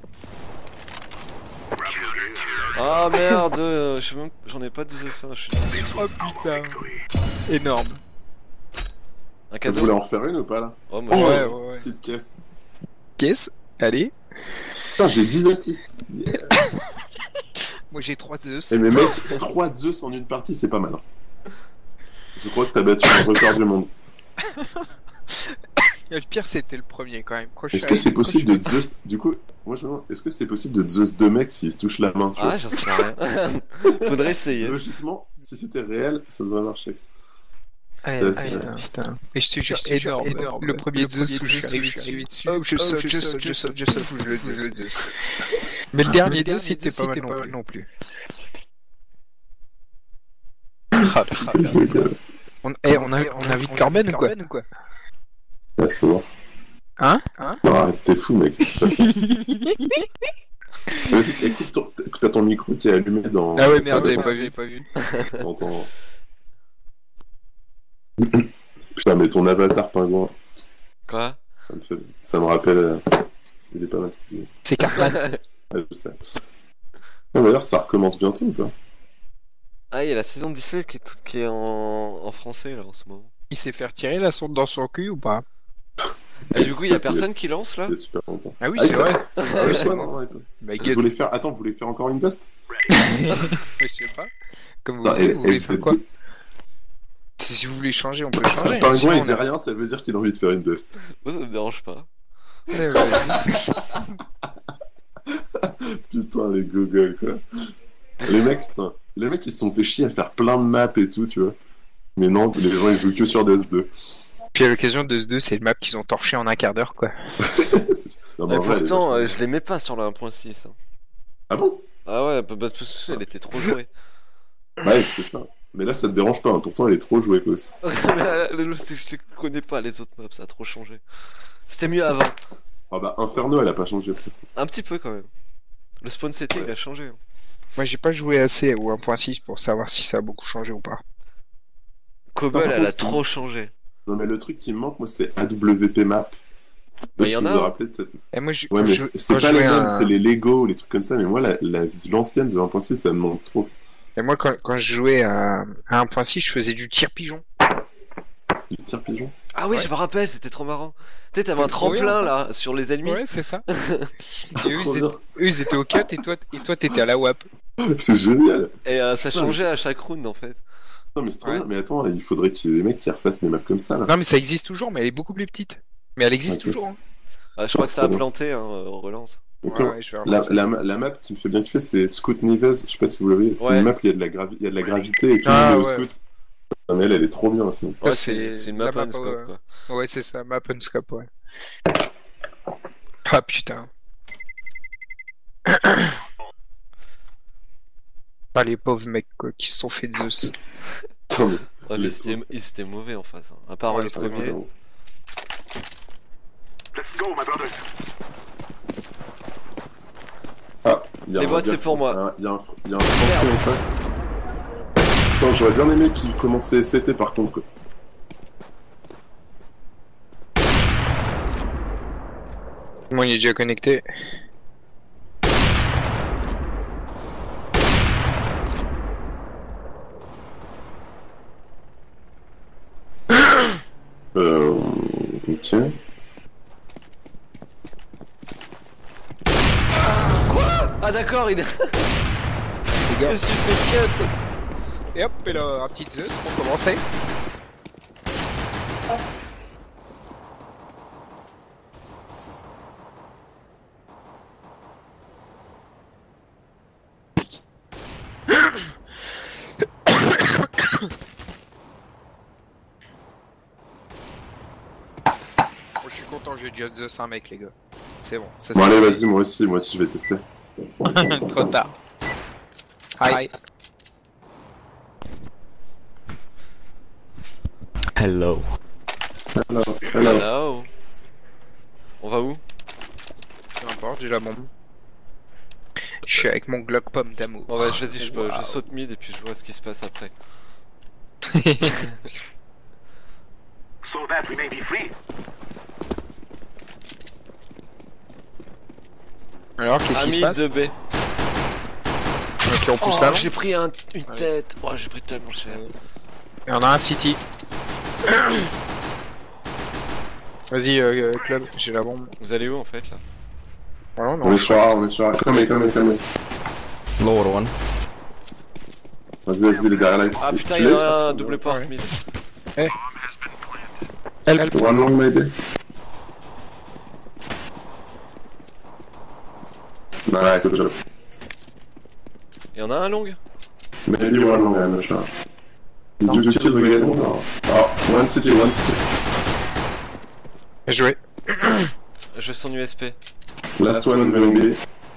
S1: Ah merde, j'en ai pas de ça, je suis désolé.
S3: Oh putain. Énorme.
S1: Un
S2: Vous
S1: cadeau?
S2: voulez en faire une ou pas là?
S1: Oh, moi,
S3: Ouais.
S2: Petite caisse.
S3: Caisse, allez.
S2: Putain, j'ai 10 assists. Yeah.
S3: Moi j'ai 3 Zeus.
S2: Et mais mec, 3 Zeus en une partie, c'est pas mal. Je crois que t'as battu le record du monde.
S3: Et le pire c'était le premier quand même.
S2: Est-ce que c'est possible de Zeus... Du coup, moi je me demande, est-ce que c'est possible de Zeus 2 mecs s'ils se touchent la main, tu vois?
S1: Ah, j'en sais rien. Faudrait essayer.
S2: Logiquement, si c'était réel, ça devrait marcher.
S3: Ah, putain. Mais je te jure, énorme. Le premier Zeus où je suis arrivé dessus. Oh, je saute, je saute, le Zeus. Mais le dernier Zeus c'était pas mal non plus. On invite Corben ou quoi?
S2: Ouais, c'est bon.
S3: Hein?
S2: Non, arrête, t'es fou, mec. Vas-y, écoute, t'as ton micro qui est allumé dans...
S3: Ah ouais, merde, j'avais pas vu.
S2: Dans ton... Putain, mais ton avatar pingouin,
S1: Quoi?
S2: ça me rappelle... Il est pas mal.
S3: C'est Cartman.
S2: Ouais, je sais. Ah, d'ailleurs, ça recommence bientôt ou pas?
S1: Ah, il y a la saison 17 qui est en français là en ce moment.
S3: Il s'est fait retirer la sonde dans son cul ou pas?
S1: Et du coup, il y a personne qui lance là?
S2: C'était super longtemps.
S3: Ah oui, c'est vrai.
S2: C'est quoi, non,
S3: Bah,
S2: vous voulez faire... Attends, vous voulez faire encore une dust?
S3: je sais pas. Comme vous voulez faire quoi? Si vous voulez changer, on peut changer.
S2: Par exemple, il dit rien, ça veut dire qu'il a envie de faire une dust.
S1: Moi, ça me dérange pas.
S2: Putain, les Google, quoi. Les mecs, putain. Les mecs, ils se sont fait chier à faire plein de maps et tout, tu vois. Mais non, les gens, ils jouent que sur Dust 2.
S3: Puis à l'occasion de ce 2, c'est le map qu'ils ont torché en un quart d'heure, quoi.
S2: Non,
S1: Mais
S2: vrai,
S1: pourtant, je l'aimais pas sur la 1.6.
S2: Ah bon?
S1: Ah ouais, parce que elle était trop jouée.
S2: Ouais, c'est ça. Mais là, ça te dérange pas, hein. Pourtant, elle est trop jouée, quoi.
S1: Je connais pas les autres maps, ça a trop changé. C'était mieux avant.
S2: Ah bah, Inferno, elle a pas changé, presque.
S1: Un petit peu quand même. Le spawn setting il a changé. Hein.
S3: Moi, j'ai pas joué assez au 1.6 pour savoir si ça a beaucoup changé ou pas.
S1: Cobble, elle a trop changé.
S2: Non, mais le truc qui me manque, moi, c'est AWP Map.
S1: Bah, y en a.
S2: Vous vous rappelez de cette...
S3: Et moi,
S2: ouais, mais c'est pas les mêmes, c'est les Lego, les trucs comme ça, mais moi, l'ancienne de 1.6, ça me manque trop.
S3: Et moi, quand je jouais à 1.6, je faisais du tir pigeon.
S2: Le tir pigeon?
S1: Ah oui,
S3: ouais.
S1: Je me rappelle, c'était trop marrant. Tu sais, t'avais un tremplin là sur les ennemis.
S3: Ouais, c'est ça. Et eux, ils étaient au cut et toi, t'étais à la WAP.
S2: C'est génial.
S1: Et ça changeait à chaque round en fait.
S2: Non, mais c'est trop bien. Mais attends, il faudrait qu'il y ait des mecs qui refassent des maps comme ça là.
S3: Non, mais ça existe toujours, mais elle est beaucoup plus petite. Mais elle existe toujours. Hein.
S1: Ah, je crois que ça a planté, hein, on relance.
S2: Donc,
S3: ouais, je vais
S2: la map qui me fait bien kiffer, c'est Scout Nives. Je sais pas si vous l'avez. C'est une map où il y a de la gravité et tout le monde Scout. Non, mais elle est trop bien aussi.
S1: Ouais, c'est une map on scope quoi.
S3: Ouais, c'est ça, map on scope, ouais. Ah putain. Ah, les pauvres mecs quoi, qui se sont fait de Zeus.
S1: Ils étaient mauvais en face, hein. À part les premiers.
S4: Go, my brothers.
S2: Ah, il y a
S1: Les
S2: un
S1: boîtes,
S2: gars
S1: c'est pour
S2: français,
S1: moi.
S2: Il y a un français en face. Putain, j'aurais bien aimé qu'il commençait CT par contre, quoi.
S3: Moi, il est déjà connecté.
S2: Ok.
S1: Ah d'accord, il est...
S3: Les gars.
S1: Je suis fait cut.
S3: Et hop, et là, un petit Zeus pour commencer. Je suis content, j'ai déjà Zeus un mec, les gars. C'est bon. Ça,
S2: Bon allez, vas-y, moi aussi je vais tester.
S3: Trop tard. Hi.
S9: Hello.
S2: Hello.
S1: Hello. On va où?
S3: Peu importe, j'ai la bombe. Je suis avec mon Glock pomme d'amour.
S1: Bon bah vas-y, je saute mid et puis je vois ce qui se passe après.
S4: So that we may be free.
S3: Alors, qu'est-ce qui se passe?
S1: de B.
S3: Ok, on pousse là.
S1: J'ai pris une tête. Oh, j'ai pris tellement cher.
S3: Et on a un City. Vas-y, club, j'ai la bombe.
S1: Vous allez où en fait là?
S3: Oh, non,
S2: On est sur A. Come.
S8: Lower one.
S2: Vas-y, il est derrière la.
S1: Ah putain, il y en a un double port mid.
S2: One long maybe. Nice, good job.
S1: Il y en a un long?
S2: Maybe one long, I'm not sure. Did you kill the game? No. Oh, one city.
S3: Bien joué.
S1: Je veux son USP.
S2: Last one going B.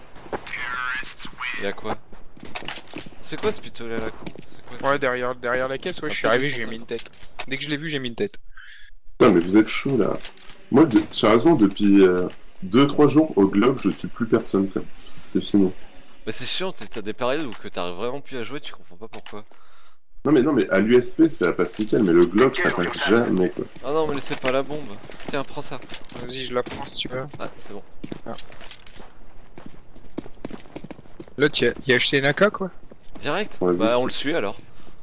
S1: Il y a quoi? C'est quoi ce pistolet là? C'est quoi?
S3: Ouais, derrière la caisse, ouais, je suis arrivé, j'ai mis une tête. Dès que je l'ai vu, j'ai mis une tête.
S2: Putain, mais vous êtes chaud là. Moi, sérieusement, depuis 2-3 jours au Glock, je tue plus personne, quoi. C'est fini.
S1: Mais c'est chiant, t'as des périodes où que t'arrives vraiment plus à jouer, tu comprends pas pourquoi.
S2: Non, mais à l'USP, ça passe nickel, mais le Glock, ça passe jamais, quoi.
S1: Ah non, mais laissez pas la bombe. Tiens, prends ça.
S3: Vas-y, je la prends si tu veux.
S1: Ah, c'est bon.
S3: L'autre, il a acheté une AK, quoi.
S1: Direct?
S2: Ouais,
S1: Bah,
S2: vas-y.
S1: on le suit alors.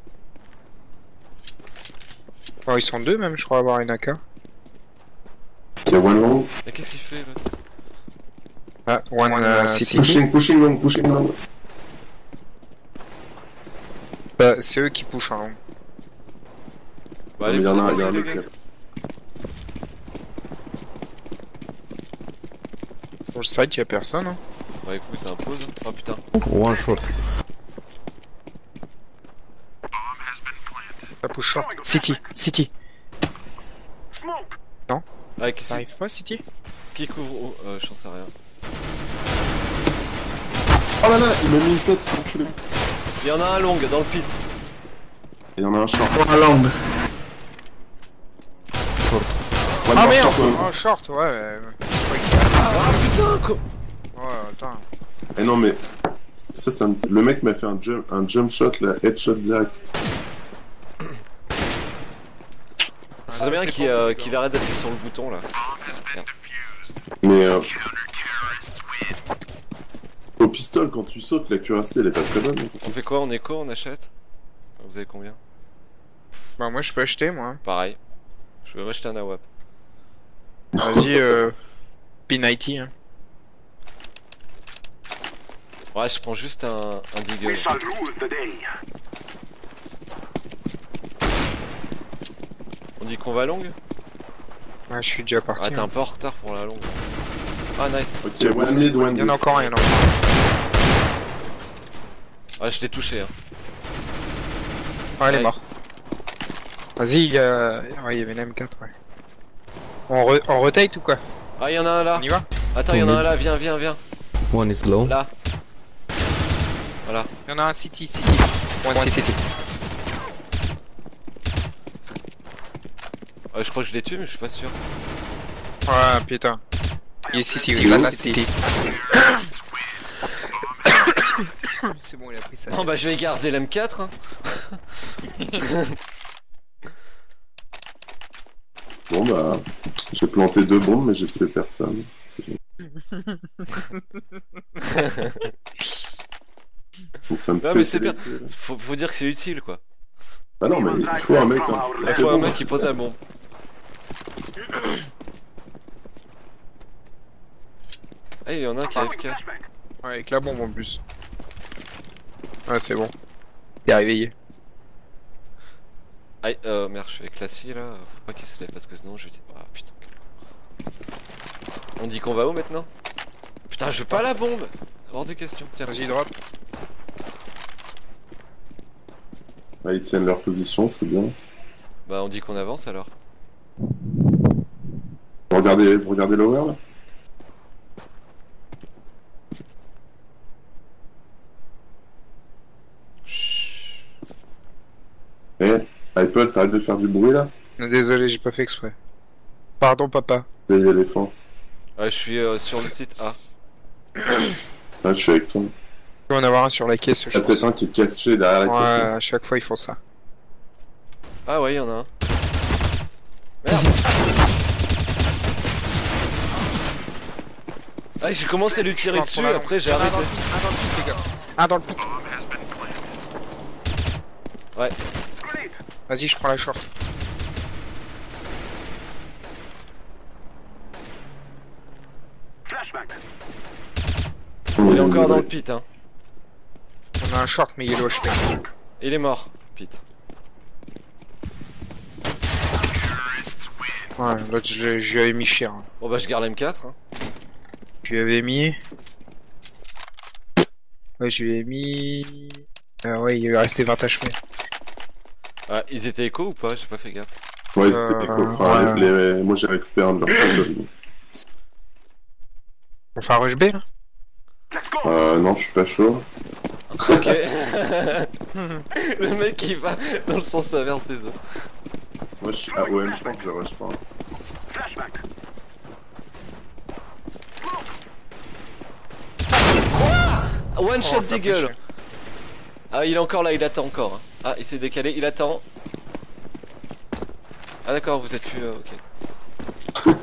S3: Oh, ils sont deux même, je crois, à avoir une AK.
S2: Il y a one long.
S1: Mais qu'est-ce qu'il fait l'autre?
S3: Ah, one City.
S2: Pushing long.
S3: Bah, c'est eux qui pushent, hein.
S1: Bah,
S2: Mais il y en a
S1: vas-y,
S2: un
S1: les
S2: mec
S1: gars.
S2: qui
S3: Sur le site, y'a personne, hein.
S1: Bah écoute, impose. Oh putain.
S8: One short.
S3: Ça push short. City.
S4: Smoke.
S1: Ah, qui
S3: T'arrives pas, City?
S1: qui couvre? Oh, j'en sais rien.
S2: Oh là là, il m'a mis une tête, cet enculé.
S1: Il y en a un long dans le pit.
S2: Et il y en a un short.
S3: One
S2: One
S3: merde!
S2: short,
S3: Oh, short, ouais.
S1: Ah putain quoi.
S3: Ouais, attends.
S2: Eh non, mais... Ça, le mec m'a fait un jump shot, là, headshot direct.
S1: Ça serait bien qu'il arrête d'appuyer sur le bouton là. Merde.
S2: Mais au pistol, quand tu sautes, l'accuracy elle est pas très bonne.
S1: On fait quoi? On écho? On achète? Vous avez combien?
S3: Bah, moi, je peux acheter, moi.
S1: Pareil. Je vais m'acheter un AWAP.
S3: Vas-y, P90, hein.
S1: Ouais, je prends juste un deagle.
S4: We shall rule the day.
S1: On dit qu'on va longue?
S3: Ouais, je suis déjà
S1: Ah,
S3: parti.
S1: t'es un peu en retard pour la longue. Ah, nice.
S2: Ok, one mid, one
S3: Il y en
S2: mid.
S3: a encore un,
S1: Ah, je l'ai touché. Hein.
S3: Ouais, elle est
S1: Nice.
S3: morte. Vas-y, il y a... Ouais, il y avait une M4, ouais. On rotate ou quoi?
S1: Ah, il y en a un là.
S3: On y va?
S1: Attends, il y en a un là. Viens.
S8: One is low.
S1: Là. Voilà.
S3: Il y en a un City. One City.
S1: Je crois que je l'ai tué, mais je suis pas sûr.
S3: Ouais, putain. Si, là, c'était. C'est bon, il a pris ça.
S1: Non, bah, je vais garder l'M4. Hein.
S2: Bon bah, j'ai planté 2 bombes mais j'ai tué personne. C'est génial. Donc ça me
S1: Non,
S2: fait
S1: mais c'est bien.
S2: que-
S1: Faut dire que c'est utile, quoi.
S2: Bah non mais il faut un mec. Hein.
S1: Il faut un mec qui pose la bombe. Ah, il y en a un qui est AFK.
S3: Ouais, avec la bombe en plus. Ouais, c'est bon. T'es réveillé.
S1: Ah, merde, je suis avec la scie là. Faut pas qu'il se lève parce que sinon je vais. Ah putain. On dit qu'on va où maintenant? Putain, je veux pas la bombe! Hors de question, tiens.
S3: Vas-y, drop.
S2: Ils tiennent leur position, c'est bien.
S1: Bah, on dit qu'on avance alors.
S2: Vous regardez l'hover là?
S1: Chut.
S2: Eh, iPod, t'arrêtes de faire du bruit là?
S3: Désolé, j'ai pas fait exprès. Pardon, papa.
S2: Il y a l'éléphant.
S1: Ouais, je suis sur le site A.
S2: Ah, je suis avec toi.
S3: Il va en avoir un sur la caisse, je
S2: Y'a peut-être
S3: pense.
S2: un qui est caché derrière la
S3: Ouais,
S2: caisse.
S3: à chaque fois ils font ça.
S1: Ah, ouais, y'en a un. Merde! Ah, j'ai commencé à lui tirer dessus, après j'ai arrêté.
S3: Un dans le pic.
S1: Ouais.
S3: Vas-y, je prends la short.
S1: Il est encore dans le pit, hein.
S3: On a un short, mais il est low HP.
S1: Il est mort, pit.
S3: Ouais, l'autre, je lui avais mis cher. Hein.
S1: Bon, bah, je garde l'M4. Hein.
S3: Je lui avais mis. Ouais, je lui ai mis. Ouais, il lui restait 20 HP.
S1: Ah, ils étaient écho ou pas? J'ai pas fait gaffe.
S2: Ouais, c'était écho. Enfin,
S3: ouais.
S2: moi j'ai récupéré un de leurs photos.
S3: On fait un rush B là?
S2: Non, je suis pas chaud.
S1: Ok. Le mec il va dans le sens inverse des autres.
S2: Moi je suis à OM, je pense que je rush pas.
S1: One shot
S3: Oh,
S1: Deagle. Ah, il est encore là, il attend encore. Ah, il s'est décalé, il attend. Ah d'accord, vous êtes plus... ok.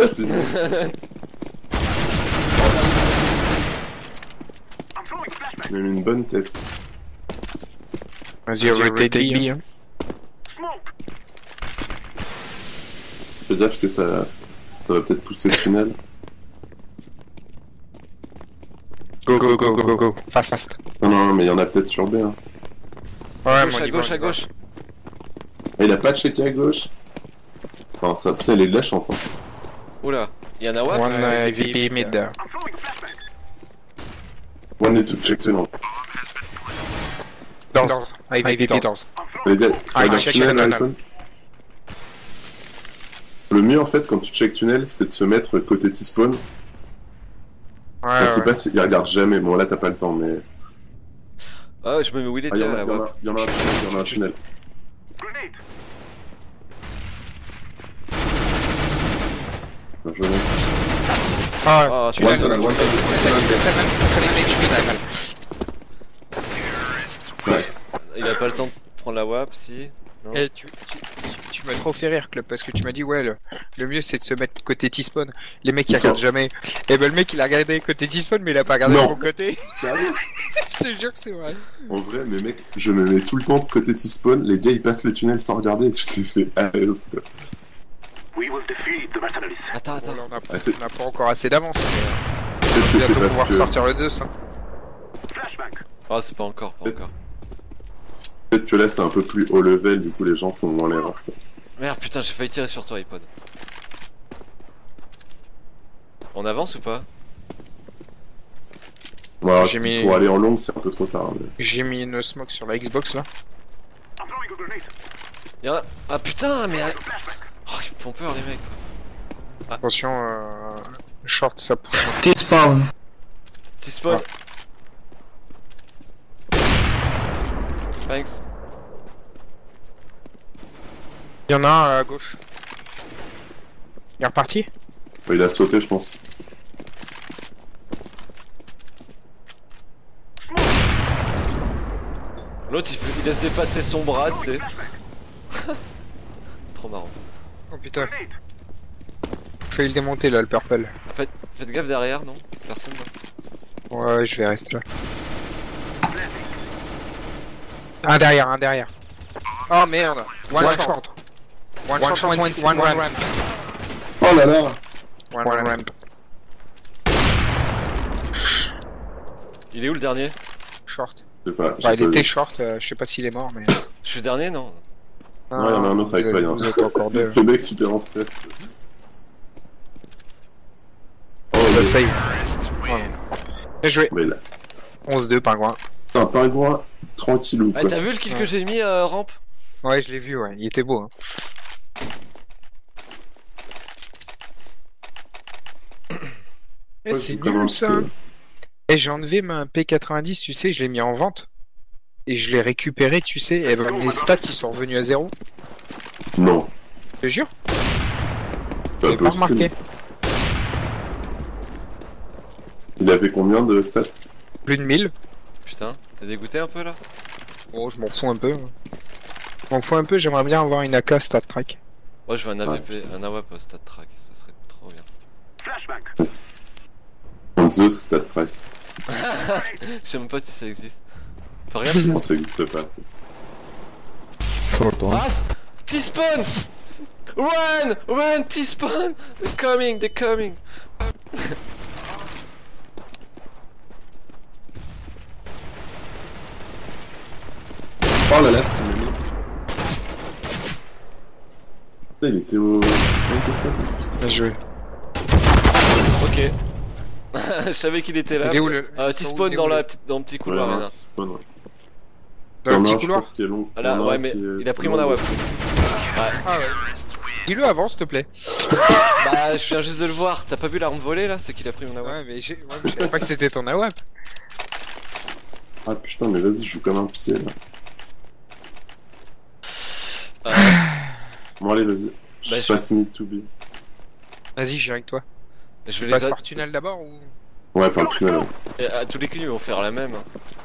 S2: Il m'a mis une bonne tête.
S3: Vas-y, rotate B. Hein.
S2: Fais gaffe que ça va peut-être pousser le tunnel.
S3: Go, go, go, go, go, go. Fast, fast.
S2: Non, mais il y en a peut-être sur B. Hein.
S3: Ouais,
S1: Gauche, à gauche, à gauche.
S2: Ah, il a pas checké à gauche. Enfin, ça, putain, il est de la chance. Hein.
S1: Oula, il y en a WAP.
S3: One VP mid.
S2: One est tout checké, non.
S3: Doors. VP doors.
S2: Les gars,
S3: Ah,
S2: regarde
S3: check
S2: tunnel,
S3: tunnel.
S2: iPhone. Le mieux en fait quand tu check tunnel, c'est de se mettre côté T-spawn.
S3: Ouais,
S2: Je sais pas s'il regarde jamais, bon là t'as pas le temps mais...
S1: Ah, je me mets où il
S2: Ah,
S1: était
S2: y'en
S1: là,
S2: a,
S1: WAP.
S2: y'en a un tunnel, y'en a un tunnel. Bien joué.
S3: Ah,
S1: Ah,
S2: One tunnel, one tunnel.
S3: 7 HP.
S2: Nice.
S1: Il a pas le temps de prendre la WAP, si. Non.
S3: Eh, tu m'as trop fait rire, Club, parce que tu m'as dit, ouais, le mieux c'est de se mettre côté T-spawn. Les mecs ils regardent jamais. Et ben le mec il a regardé côté T-spawn, mais il a pas regardé
S2: Non.
S3: mon côté.
S2: Sérieux?
S3: Je te jure que c'est vrai.
S2: En vrai, mais mec, je me mets tout le temps de côté T-spawn, les gars ils passent le tunnel sans regarder et tu te fais à l'aise quoi.
S1: Attends, attends.
S3: Bon, là,
S2: Ah, c'est-
S3: on a pas encore assez d'avance.
S2: Peut-être
S3: On
S2: que
S3: va
S2: c'est
S3: bientôt pouvoir
S2: parce que...
S3: sortir le Zeus. Hein.
S1: Ah, c'est pas encore, pas encore.
S2: Peut-être que là c'est un peu plus haut level, du coup les gens font moins l'erreur. quoi.
S1: Merde, putain, j'ai failli tirer sur toi, iPod. On avance ou pas?
S2: Voilà,
S3: J'ai mis-
S2: pour aller en longue c'est un peu trop tard. Mais...
S3: J'ai mis une smoke sur la Xbox là.
S1: Y'en a... Ah putain, mais... Oh, ils me font peur les mecs.
S3: Attention, short ça pousse.
S5: T-spawn.
S1: T-spawn. Thanks.
S3: Il y en a un à gauche. Il est reparti?
S2: Il a sauté je pense.
S1: L'autre il laisse dépasser son bras, tu sais. Trop marrant.
S3: Oh putain. Faut le démonter là, le purple.
S1: En fait, faites gaffe derrière, non? Personne non.
S3: Ouais, je vais rester là. Un derrière. Oh merde. One shot. One shot, one ramp.
S2: Oh là là.
S3: One ramp.
S1: Il est où le dernier?
S3: Short.
S2: Je sais pas.
S3: Bah, il était short, je sais pas s'il est mort, mais.
S1: Je suis dernier, non?
S2: Non, il y en a un autre avec toi,
S3: Vous êtes encore deux.
S2: Le mec super en stress. Oh,
S3: Le save. Voilà. Bien joué.
S2: Mais là.
S3: 11-2, pingouin.
S2: Un pingouin tranquillou.
S1: Ah,
S2: Quoi.
S1: t'as vu le kill que j'ai mis, rampe?
S3: Ouais, je l'ai vu, ouais. Il était beau, hein.
S2: Ouais,
S3: C'est
S2: comment
S3: nul ça.
S2: c'est-
S3: Et j'ai enlevé ma P90, tu sais, je l'ai mis en vente. Et je l'ai récupéré, tu sais, et les stats ils sont revenus à 0.
S2: Non,
S3: Je te jure,
S2: pas
S3: j'ai pas
S2: possible.
S3: remarqué.
S2: Il avait combien de stats?
S3: Plus de 1000.
S1: Putain, t'es dégoûté un peu là?
S3: Oh, je m'en fous un peu. Je m'en fous un peu, j'aimerais bien avoir une AK stat track.
S1: Moi je veux un AWP, un AWP stat track, ça serait trop bien.
S4: Flashbang.
S2: En Zeus stat track.
S1: Je sais même pas si ça existe. Enfin, regarde.
S2: Non, ça existe pas.
S8: Short one.
S1: Ah, T-spawn! Run, T-spawn! They're coming.
S2: Oh là là, ce qu'il m'a mis. Putain, il était au.
S3: Bien joué.
S1: Ok. Je savais qu'il était là.
S3: Il est où le.
S1: T-spawn dans le petit couloir,
S2: Ouais,
S1: là.
S2: T-spawn, ouais.
S3: Dans le
S2: Il y en a
S3: petit
S2: un, je
S3: couloir.
S2: pense, qui est long.
S1: Ah là,
S2: Il y en a
S1: ouais,
S2: un
S1: mais
S2: qui est
S1: il a pris
S2: long.
S1: mon AWP. Ouais.
S3: Ah ouais. Dis-le avant, s'il te plaît.
S1: Bah, je viens juste de le voir. T'as pas vu l'arme volée là? C'est qu'il a pris mon AWP.
S3: Ouais, mais je savais pas que c'était ton AWP.
S2: Ah putain, mais vas-y, je joue comme un pied là. Bon, allez, vas-y.
S1: Bah,
S2: Je passe mid to be.
S3: Vas-y, je viens avec toi.
S1: Je
S3: Tu
S1: vais
S3: passes
S1: les
S3: par tunnel d'abord ou.
S2: Ouais, par le tunnel. Ouais.
S1: Et à tous les coups, ils vont faire la même.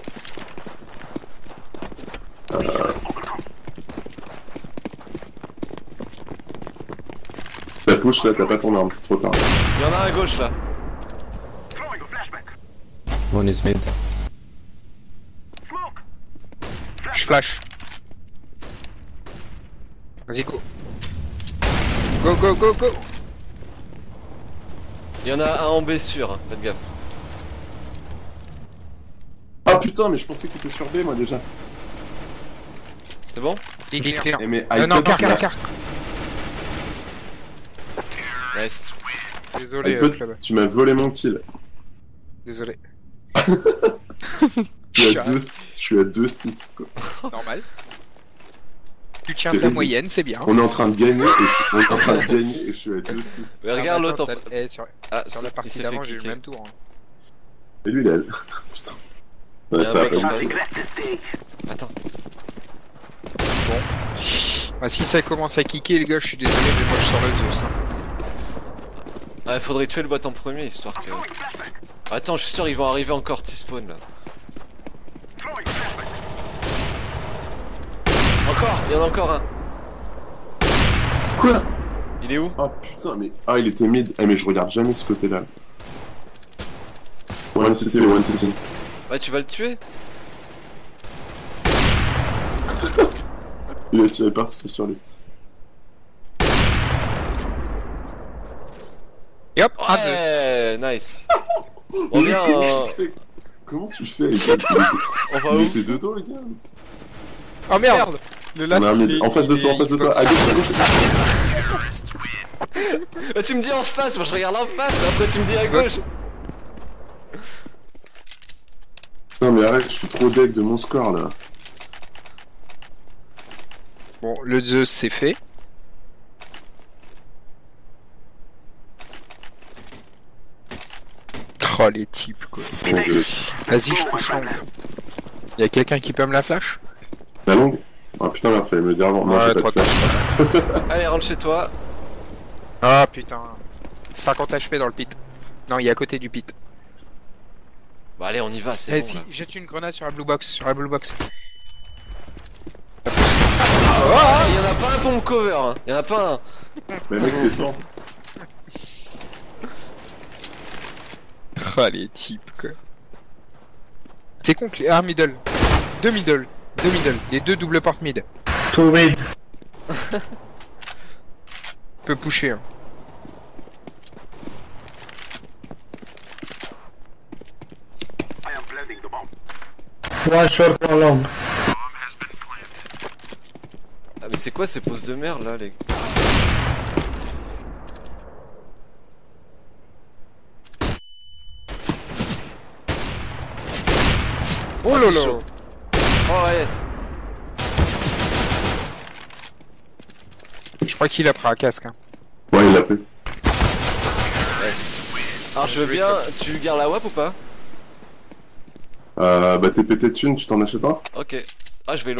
S2: Ça push là, t'as pas ton arme, c'est trop tard.
S1: Il y en a un à gauche là.
S4: Throwing a flashbang.
S8: One is mid.
S4: Smoke.
S3: Je flash. Vas-y, go. Go.
S1: Il y en a un en B sûr, hein. Faites gaffe.
S2: Ah putain, mais je pensais qu'il était sur B moi déjà.
S1: C'est bon?
S3: Il est clear.
S2: Eh, mais
S3: Non,
S2: iPod, là,
S3: car.
S1: Nice.
S3: Désolé,
S2: iPod,
S3: club.
S2: tu m'as volé mon kill.
S3: Désolé.
S2: Je suis à 2-6 quoi.
S3: Normal. Tu tiens ta moyenne, c'est bien.
S2: On est en train de gagner et je suis à 2-6.
S1: Mais regarde l'autre en
S3: Eh, sur
S1: Ah,
S3: sur la
S1: il
S3: partie
S1: s'est
S3: d'avant,
S1: fait
S3: j'ai eu le
S1: cliquer.
S3: même tour. hein.
S2: Et lui il a. Putain. Ouais,
S1: Il y a
S2: ça
S1: un
S2: a
S1: mec
S2: pas
S1: qui
S2: eu.
S1: passe.
S4: Regret this day.
S1: Attends.
S3: Ah, si ça commence à kicker, les gars, je suis désolé, mais moi je sors le Zeus. Hein.
S1: Ah, faudrait tuer le bot en premier histoire que.
S4: Throwing a flashbang.
S1: Attends, je suis sûr ils vont arriver encore T-spawn là.
S4: Throwing a flashbang.
S1: Encore, il y en a encore un.
S2: Quoi?
S1: Il est où?
S2: Oh putain, mais. Ah, il était mid. Eh, mais je regarde jamais ce côté-là. One City.
S1: Ouais, tu vas le tuer?
S2: Il a tiré partout sur lui.
S3: Et hop, un Zeus.
S1: Ouais, nice. On vient.
S2: Comment tu fais les gars?
S1: On va
S2: Il
S1: où?
S2: était de dos, les gars.
S3: Oh merde. Le
S2: On a un
S3: last,
S2: mid. En face de toi, à gauche.
S1: Ah, tu me dis en face, moi je regarde en face, après tu me dis à gauche.
S2: Non, mais arrête, je suis trop deck de mon score là.
S3: Bon, le Zeus c'est fait. Oh les types quoi. Vas-y, je touche longue. Y'a quelqu'un qui peut me la flash?
S2: La longue? Ah putain, merde, fallait me le dire avant. Non,
S3: Ouais,
S2: j'ai pas
S3: trop
S2: de flash.
S1: Allez, rentre chez toi.
S3: Ah putain. 50 HP dans le pit. Non, il est à côté du pit.
S1: Bah allez, on y va, c'est
S3: Eh
S1: bon
S3: si,
S1: là.
S3: jette une grenade sur la blue box.
S1: Ah, y'en a pas un pour me cover, hein. Y'en a pas un.
S2: Mais mec, t'es fort.
S3: Oh les types quoi. C'est con que... Ah middle. Deux middle. Les deux double porte mid.
S5: Two mid.
S3: Peut pusher hein.
S4: I am planting the bomb.
S5: One short, one long.
S1: Ah mais c'est quoi ces poses de merde là les...
S3: Oh là là.
S1: Oh yes.
S3: Je crois qu'il a pris un casque hein.
S2: Ouais, il l'a pris.
S1: Alors je veux bien... Tu gardes la WAP ou pas?
S2: Bah t'es pété de thunes, tu t'en achètes un?
S1: Ok. Ah je vais long.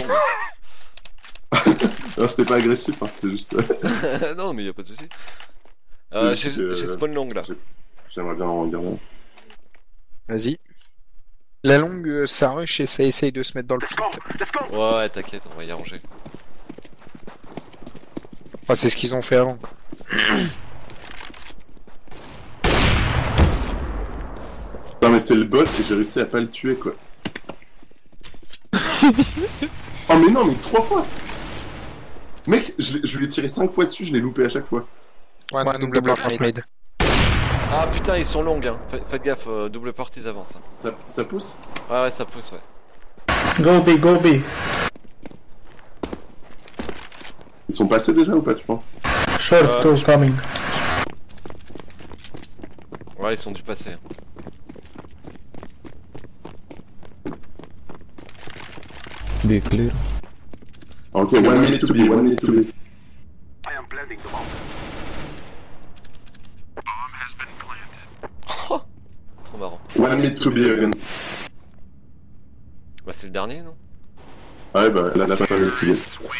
S2: Non, c'était pas agressif, hein, c'était juste...
S1: Non mais y'a pas de soucis.
S2: Oui,
S1: J'ai spawn long là.
S2: J'aimerais bien en regarder un.
S3: Vas-y. La longue ça rush et ça essaye de se mettre dans le
S4: Let's
S3: pit.
S4: go. Let's go.
S1: Ouais t'inquiète, on va y arranger.
S3: Enfin c'est ce qu'ils ont fait avant.
S2: Non mais c'est le bot et j'ai réussi à pas le tuer quoi. Oh mais non mais 3 fois. Mec, je lui ai tiré 5 fois dessus, je l'ai loupé à chaque fois.
S3: Ouais, double porte mid.
S1: Ah putain ils sont longs hein. Faites gaffe, double porte ils avancent. Hein.
S2: Ça pousse?
S1: Ouais ça pousse ouais.
S5: Go B, go B.
S2: Ils sont passés déjà ou pas tu penses?
S5: Short, two coming.
S1: Ouais ils sont dû passer.
S8: Be clear.
S2: Ok, 1 minute to be, 1 minute to be.
S4: I am planting the bomb. Bomb has been planted.
S1: Oh trop marrant.
S2: 1 minute to be again.
S1: Bah c'est le dernier non?
S2: Ouais bah là c'est pas le tuer.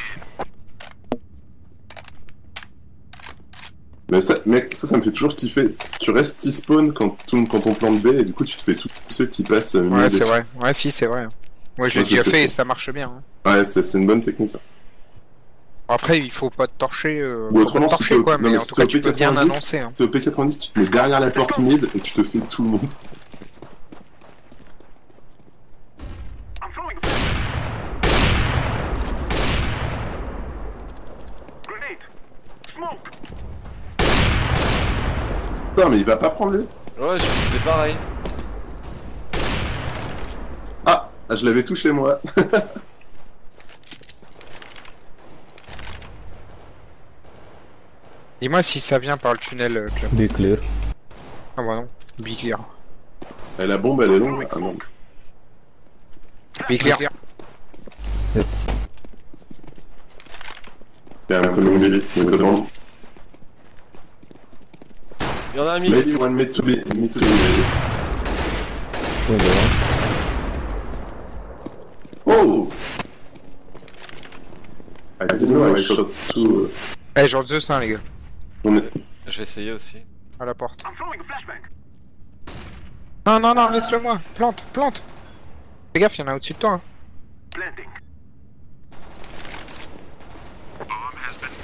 S2: Mais ça, mec, ça me fait toujours kiffer. Tu restes T-spawn quand on plante B et du coup tu te fais tous ceux qui passent
S3: Ouais c'est vrai, ouais si c'est vrai. Moi je l'ai déjà fait et ça marche bien. Hein.
S2: Ouais c'est une bonne technique.
S3: Après il faut pas te torcher,
S2: ou autrement
S3: pas te torcher, quoi, mais en
S2: si
S3: tout cas tu peux bien annoncer. Hein.
S2: Si t'es au P90 tu te mets derrière la porte mid et tu te fais tout le monde.
S4: I'm throwing grenade. Smoke.
S2: Putain mais il va pas prendre lui.
S1: Ouais c'est pareil.
S2: Ah je l'avais touché moi.
S3: Dis-moi si ça vient par le tunnel club.
S8: Be clear.
S3: Ah bah non, be clear.
S2: Et la bombe elle est longue. Ah non.
S3: Be clear.
S2: Yeah, I'm coming with it, with the bomb.
S1: Y'en a un mis.
S2: Maybe 1 minute to be, maybe. Oh! I didn't know I shot two.
S3: Eh genre Zeus hein les gars.
S2: On est...
S1: Je vais essayer aussi.
S3: À la porte.
S4: I'm throwing a flashbang.
S3: Non, laisse-le moi. Plante. Fais gaffe, y'en a au-dessus de toi. Hein.
S4: Planting. Bomb has been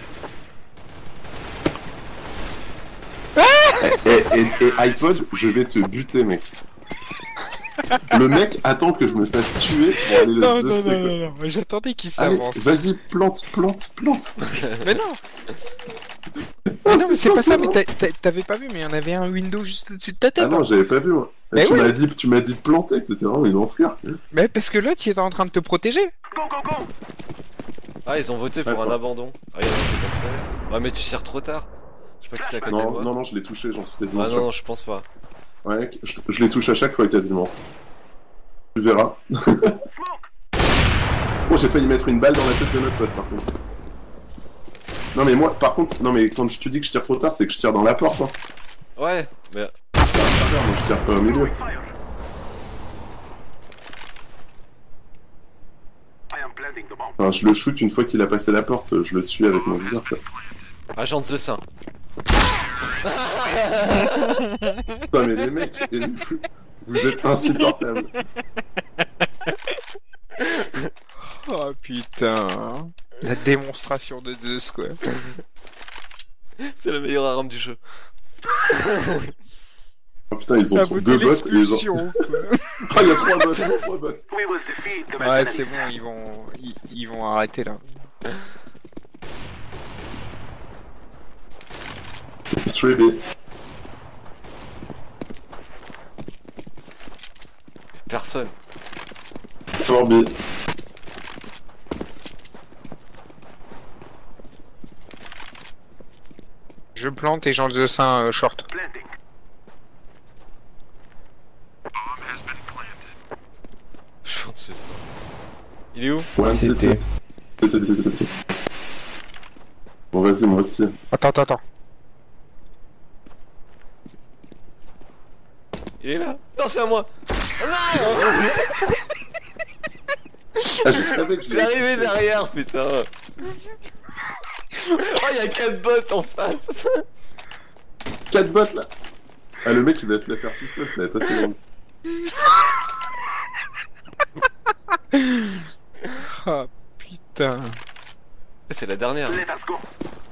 S4: planted.
S2: Et iPod, je vais te buter, mec. Le mec attend que je me fasse tuer pour aller le zeusser,
S3: non, j'attendais qu'il
S2: Allez,
S3: s'avance.
S2: vas-y, plante.
S3: Mais non. Mais non, mais c'est pas ça, mais t'avais pas vu, mais il y en avait un window juste au-dessus de ta tête.
S2: Ah non,
S3: hein.
S2: j'avais pas vu, moi.
S3: Mais
S2: tu
S3: oui.
S2: m'as dit de planter, c'était vraiment une enflure.
S3: Mais parce que l'autre, il était en train de te protéger.
S4: Go, go, go.
S1: Ah ils ont voté pour
S2: Ouais,
S1: un
S2: faut-
S1: abandon. Ah y'en a qui est passé. Ouais mais tu tires trop tard. Je sais pas qui c'est à côté de moi.
S2: Non, je l'ai touché, j'en suis quasiment
S1: Ah
S2: sûr.
S1: non, je pense pas.
S2: Ouais, je les touche à chaque fois quasiment. Tu verras.
S4: Smoke.
S2: Oh, j'ai failli mettre une balle dans la tête de notre pote par contre. Non mais moi, par contre, quand je te dis que je tire trop tard, c'est que je tire dans la porte. Hein.
S1: Ouais, mais...
S2: Moi je tire pas au milieu.
S4: Fire. I am planting the bomb.
S2: Enfin, je le shoot une fois qu'il a passé la porte, je le suis avec mon viseur. Quoi.
S1: Agent de Zeus.
S2: Putain mais les mecs, vous êtes insupportables.
S3: Oh putain. La démonstration de Zeus, quoi.
S1: C'est la meilleure arme du jeu.
S2: Oh putain, ils ont deux bots.
S3: L'expulsion, quoi.
S2: Ah, il y a 3 bots, 3 bots.
S4: We will defeat the
S3: Ouais,
S4: mercenaries.
S3: c'est bon, ils vont arrêter là.
S2: 3B.
S1: Personne.
S2: 4B.
S3: Je plante et j'en Zeus un short.
S4: Planting.
S1: Je pense que c'est ça. Il est où?
S2: One
S8: City.
S2: City. Bon, vas-y, moi aussi.
S3: Attends.
S1: Il est là. Non, c'est à moi. Non.
S2: Ah, je savais que je
S1: Il est
S2: l'avais
S1: arrivé
S2: touché.
S1: derrière, putain. Oh, il y a 4 bots en face.
S2: 4 bots là. Ah, le mec il va se la faire tout seul, ça va être assez long.
S3: Ah putain.
S1: C'est la dernière.
S4: Let us go.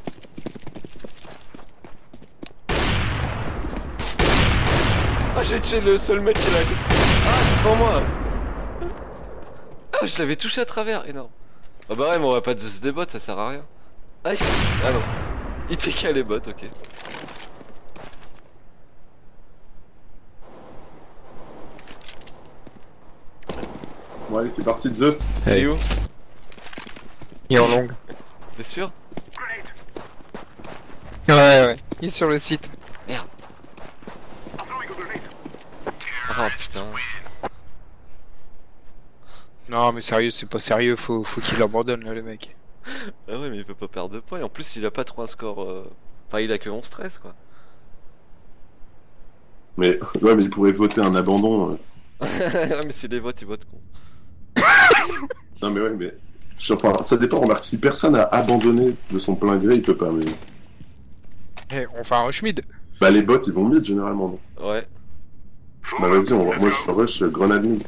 S1: Ah, j'ai tué le seul mec qui l'a. Ah, c'est pour moi. Ah, je l'avais touché à travers, énorme. Ah bah ouais, mais on va pas de des bots, ça sert à rien. Ah, ah non. Il TK les bots, ok.
S2: Bon, allez, c'est parti, Zeus.
S1: Il est où?
S3: Il est en longue.
S1: T'es sûr?
S3: Ouais. Il est sur le site.
S1: Merde.
S4: I'm throwing a grenade.
S1: Ah putain.
S3: Non mais sérieux, c'est pas sérieux, faut qu'il abandonne là le mec.
S1: Ah ouais, mais il peut pas perdre de points. Et en plus, il a pas trop un score. Enfin, il a que 11-13 quoi.
S2: Mais, ouais, mais il pourrait voter un abandon.
S1: Ouais, mais si les votes, ils votent con.
S2: Non, mais ouais, mais. Enfin, ça dépend, remarque, si personne a abandonné de son plein gré, il peut pas, mais.
S3: Eh, on fait un rush mid.
S2: Bah, les bots ils vont mid généralement. Non.
S1: Ouais.
S2: Bah, vas-y, moi je rush grenade mid.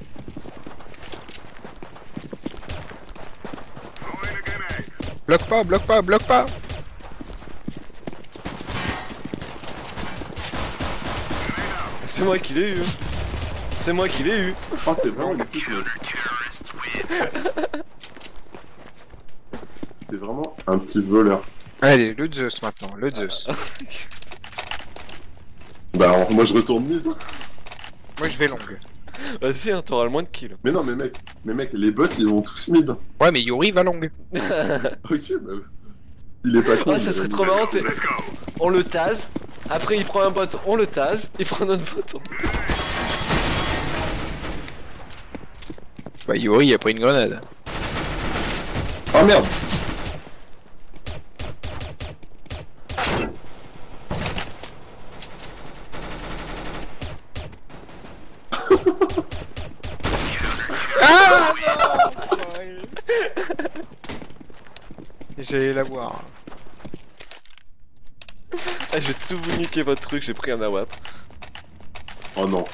S4: Throwing a grenade.
S3: Bloque pas.
S1: C'est moi qui l'ai eu. C'est moi qui l'ai eu.
S2: Oh, t'es vraiment le pute, mec. T'es vraiment un petit voleur.
S3: Allez, le Zeus maintenant, le Zeus.
S2: Bah, moi je retourne mid.
S3: Moi je vais longue.
S1: Vas-y, hein, t'auras le moins de kills.
S2: Mais non, mais mec, les bots ils vont tous mid.
S3: Ouais mais Yuri va longue.
S2: Ok, bah. Il est pas con.
S1: Ah, ça serait trop marrant, c'est.
S4: Let's go.
S1: On le tase. Après, il prend un bot, on le tase. Il prend notre bot.
S3: Bah Yuri a pris une grenade.
S2: Oh merde.
S3: J'allais la voir.
S1: Ah, je vais tout vous niquer votre truc, j'ai pris un AWAP.
S2: Oh non.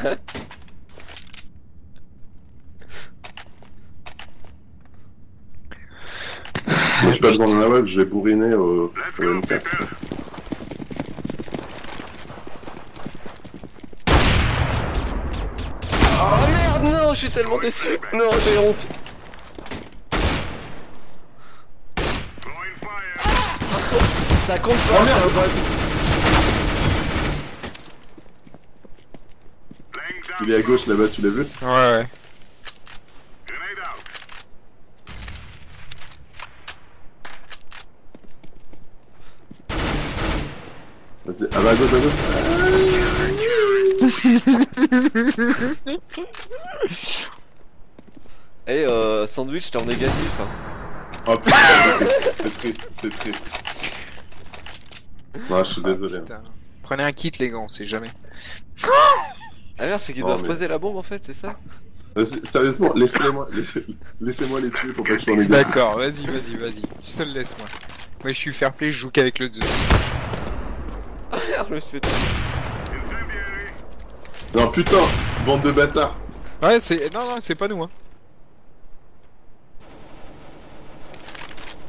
S2: Moi j'ai pas besoin d'un web, je vais bourriner au M4.
S1: Oh merde, non, je suis tellement déçu. Non, j'ai honte.
S4: Throwing fire.
S1: Ça compte pas, c'est un bot.
S4: Laying down.
S2: Il est à gauche là-bas, tu l'as vu?
S3: Ouais.
S4: Grenade out.
S2: Vas-y, ah bah à gauche, à gauche.
S1: Eh, sandwich, t'es en négatif. Hein.
S2: Oh putain, c'est triste, c'est triste. Non, je suis désolé.
S3: Putain. Prenez un kit les gars, on sait jamais.
S1: Ah merde, c'est qu'ils
S2: Non,
S1: doivent
S2: mais-
S1: poser la bombe en fait, c'est ça?
S2: Vas-y, sérieusement, laissez-moi les tuer pour pas que je sois négatif.
S3: D'accord, vas-y. Je te le laisse moi. Moi je suis fair play, je joue qu'avec le Zeus.
S1: Ah merde, je me suis fait.
S4: Incendiary.
S2: Non putain, bande de bâtards.
S3: Ouais, c'est. Non, c'est pas nous hein.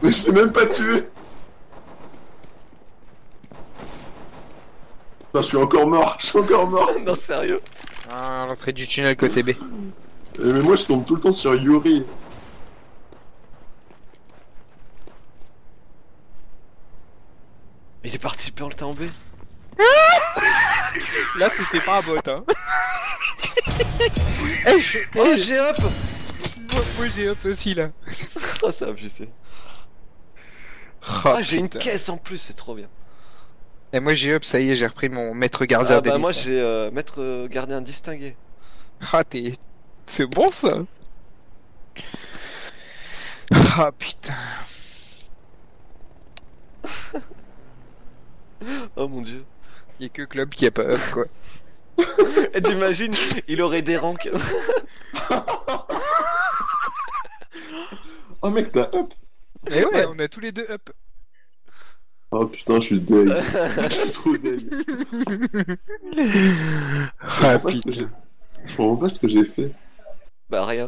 S2: Mais je t'ai même pas tué. Putain, je suis encore mort,
S1: Non, sérieux.
S3: Ah, l'entrée du tunnel côté B.
S2: Mais moi je tombe tout le temps sur Yuri.
S1: Il est parti peur le temps en B.
S3: Là, c'était pas un bot, hein.
S1: Oh, j'ai up.
S3: Moi j'ai up aussi, là.
S1: Oh, ça a abusé.
S3: Oh,
S1: Ah, j'ai une
S3: putain.
S1: caisse en plus, c'est trop bien.
S3: Et moi j'ai up, ça y est, j'ai repris mon maître gardien
S1: Ah bah
S3: d'élite.
S1: moi j'ai maître gardien distingué.
S3: Ah, t'es... C'est bon, ça. Ah, putain.
S1: Oh mon dieu.
S3: Y'a que Club qui a pas up, quoi.
S1: Et t'imagines, il aurait des ranks.
S2: Oh mec, t'as up.
S3: Eh ouais, on a tous les deux up.
S2: Oh putain, je suis deg. Je suis trop deg.
S3: Ah, putain.
S2: Je comprends pas ce que j'ai fait.
S1: Bah rien.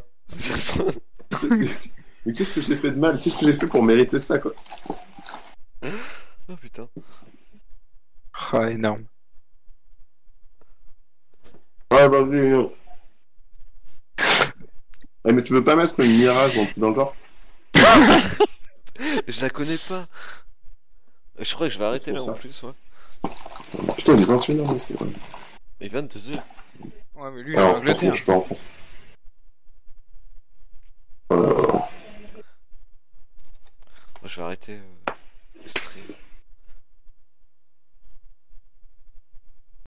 S2: Mais qu'est-ce que j'ai fait de mal? Qu'est-ce que j'ai fait pour mériter ça, quoi?
S1: Oh putain.
S3: Ah, énorme.
S2: Ouais, vas-y. Ah, mais tu veux pas mettre une mirage dans le genre?
S1: Je la connais pas. Je crois que je vais arrêter
S2: C'est
S1: là
S2: pour
S1: en
S2: ça.
S1: plus, ouais.
S2: Putain, il est 21h aussi, ouais.
S1: Et 22h.
S3: Ouais, mais lui, il est en
S2: Alors, franchement,
S3: Angleterre.
S2: je suis pas en France. Oh là là.
S1: Moi, je vais arrêter le stream.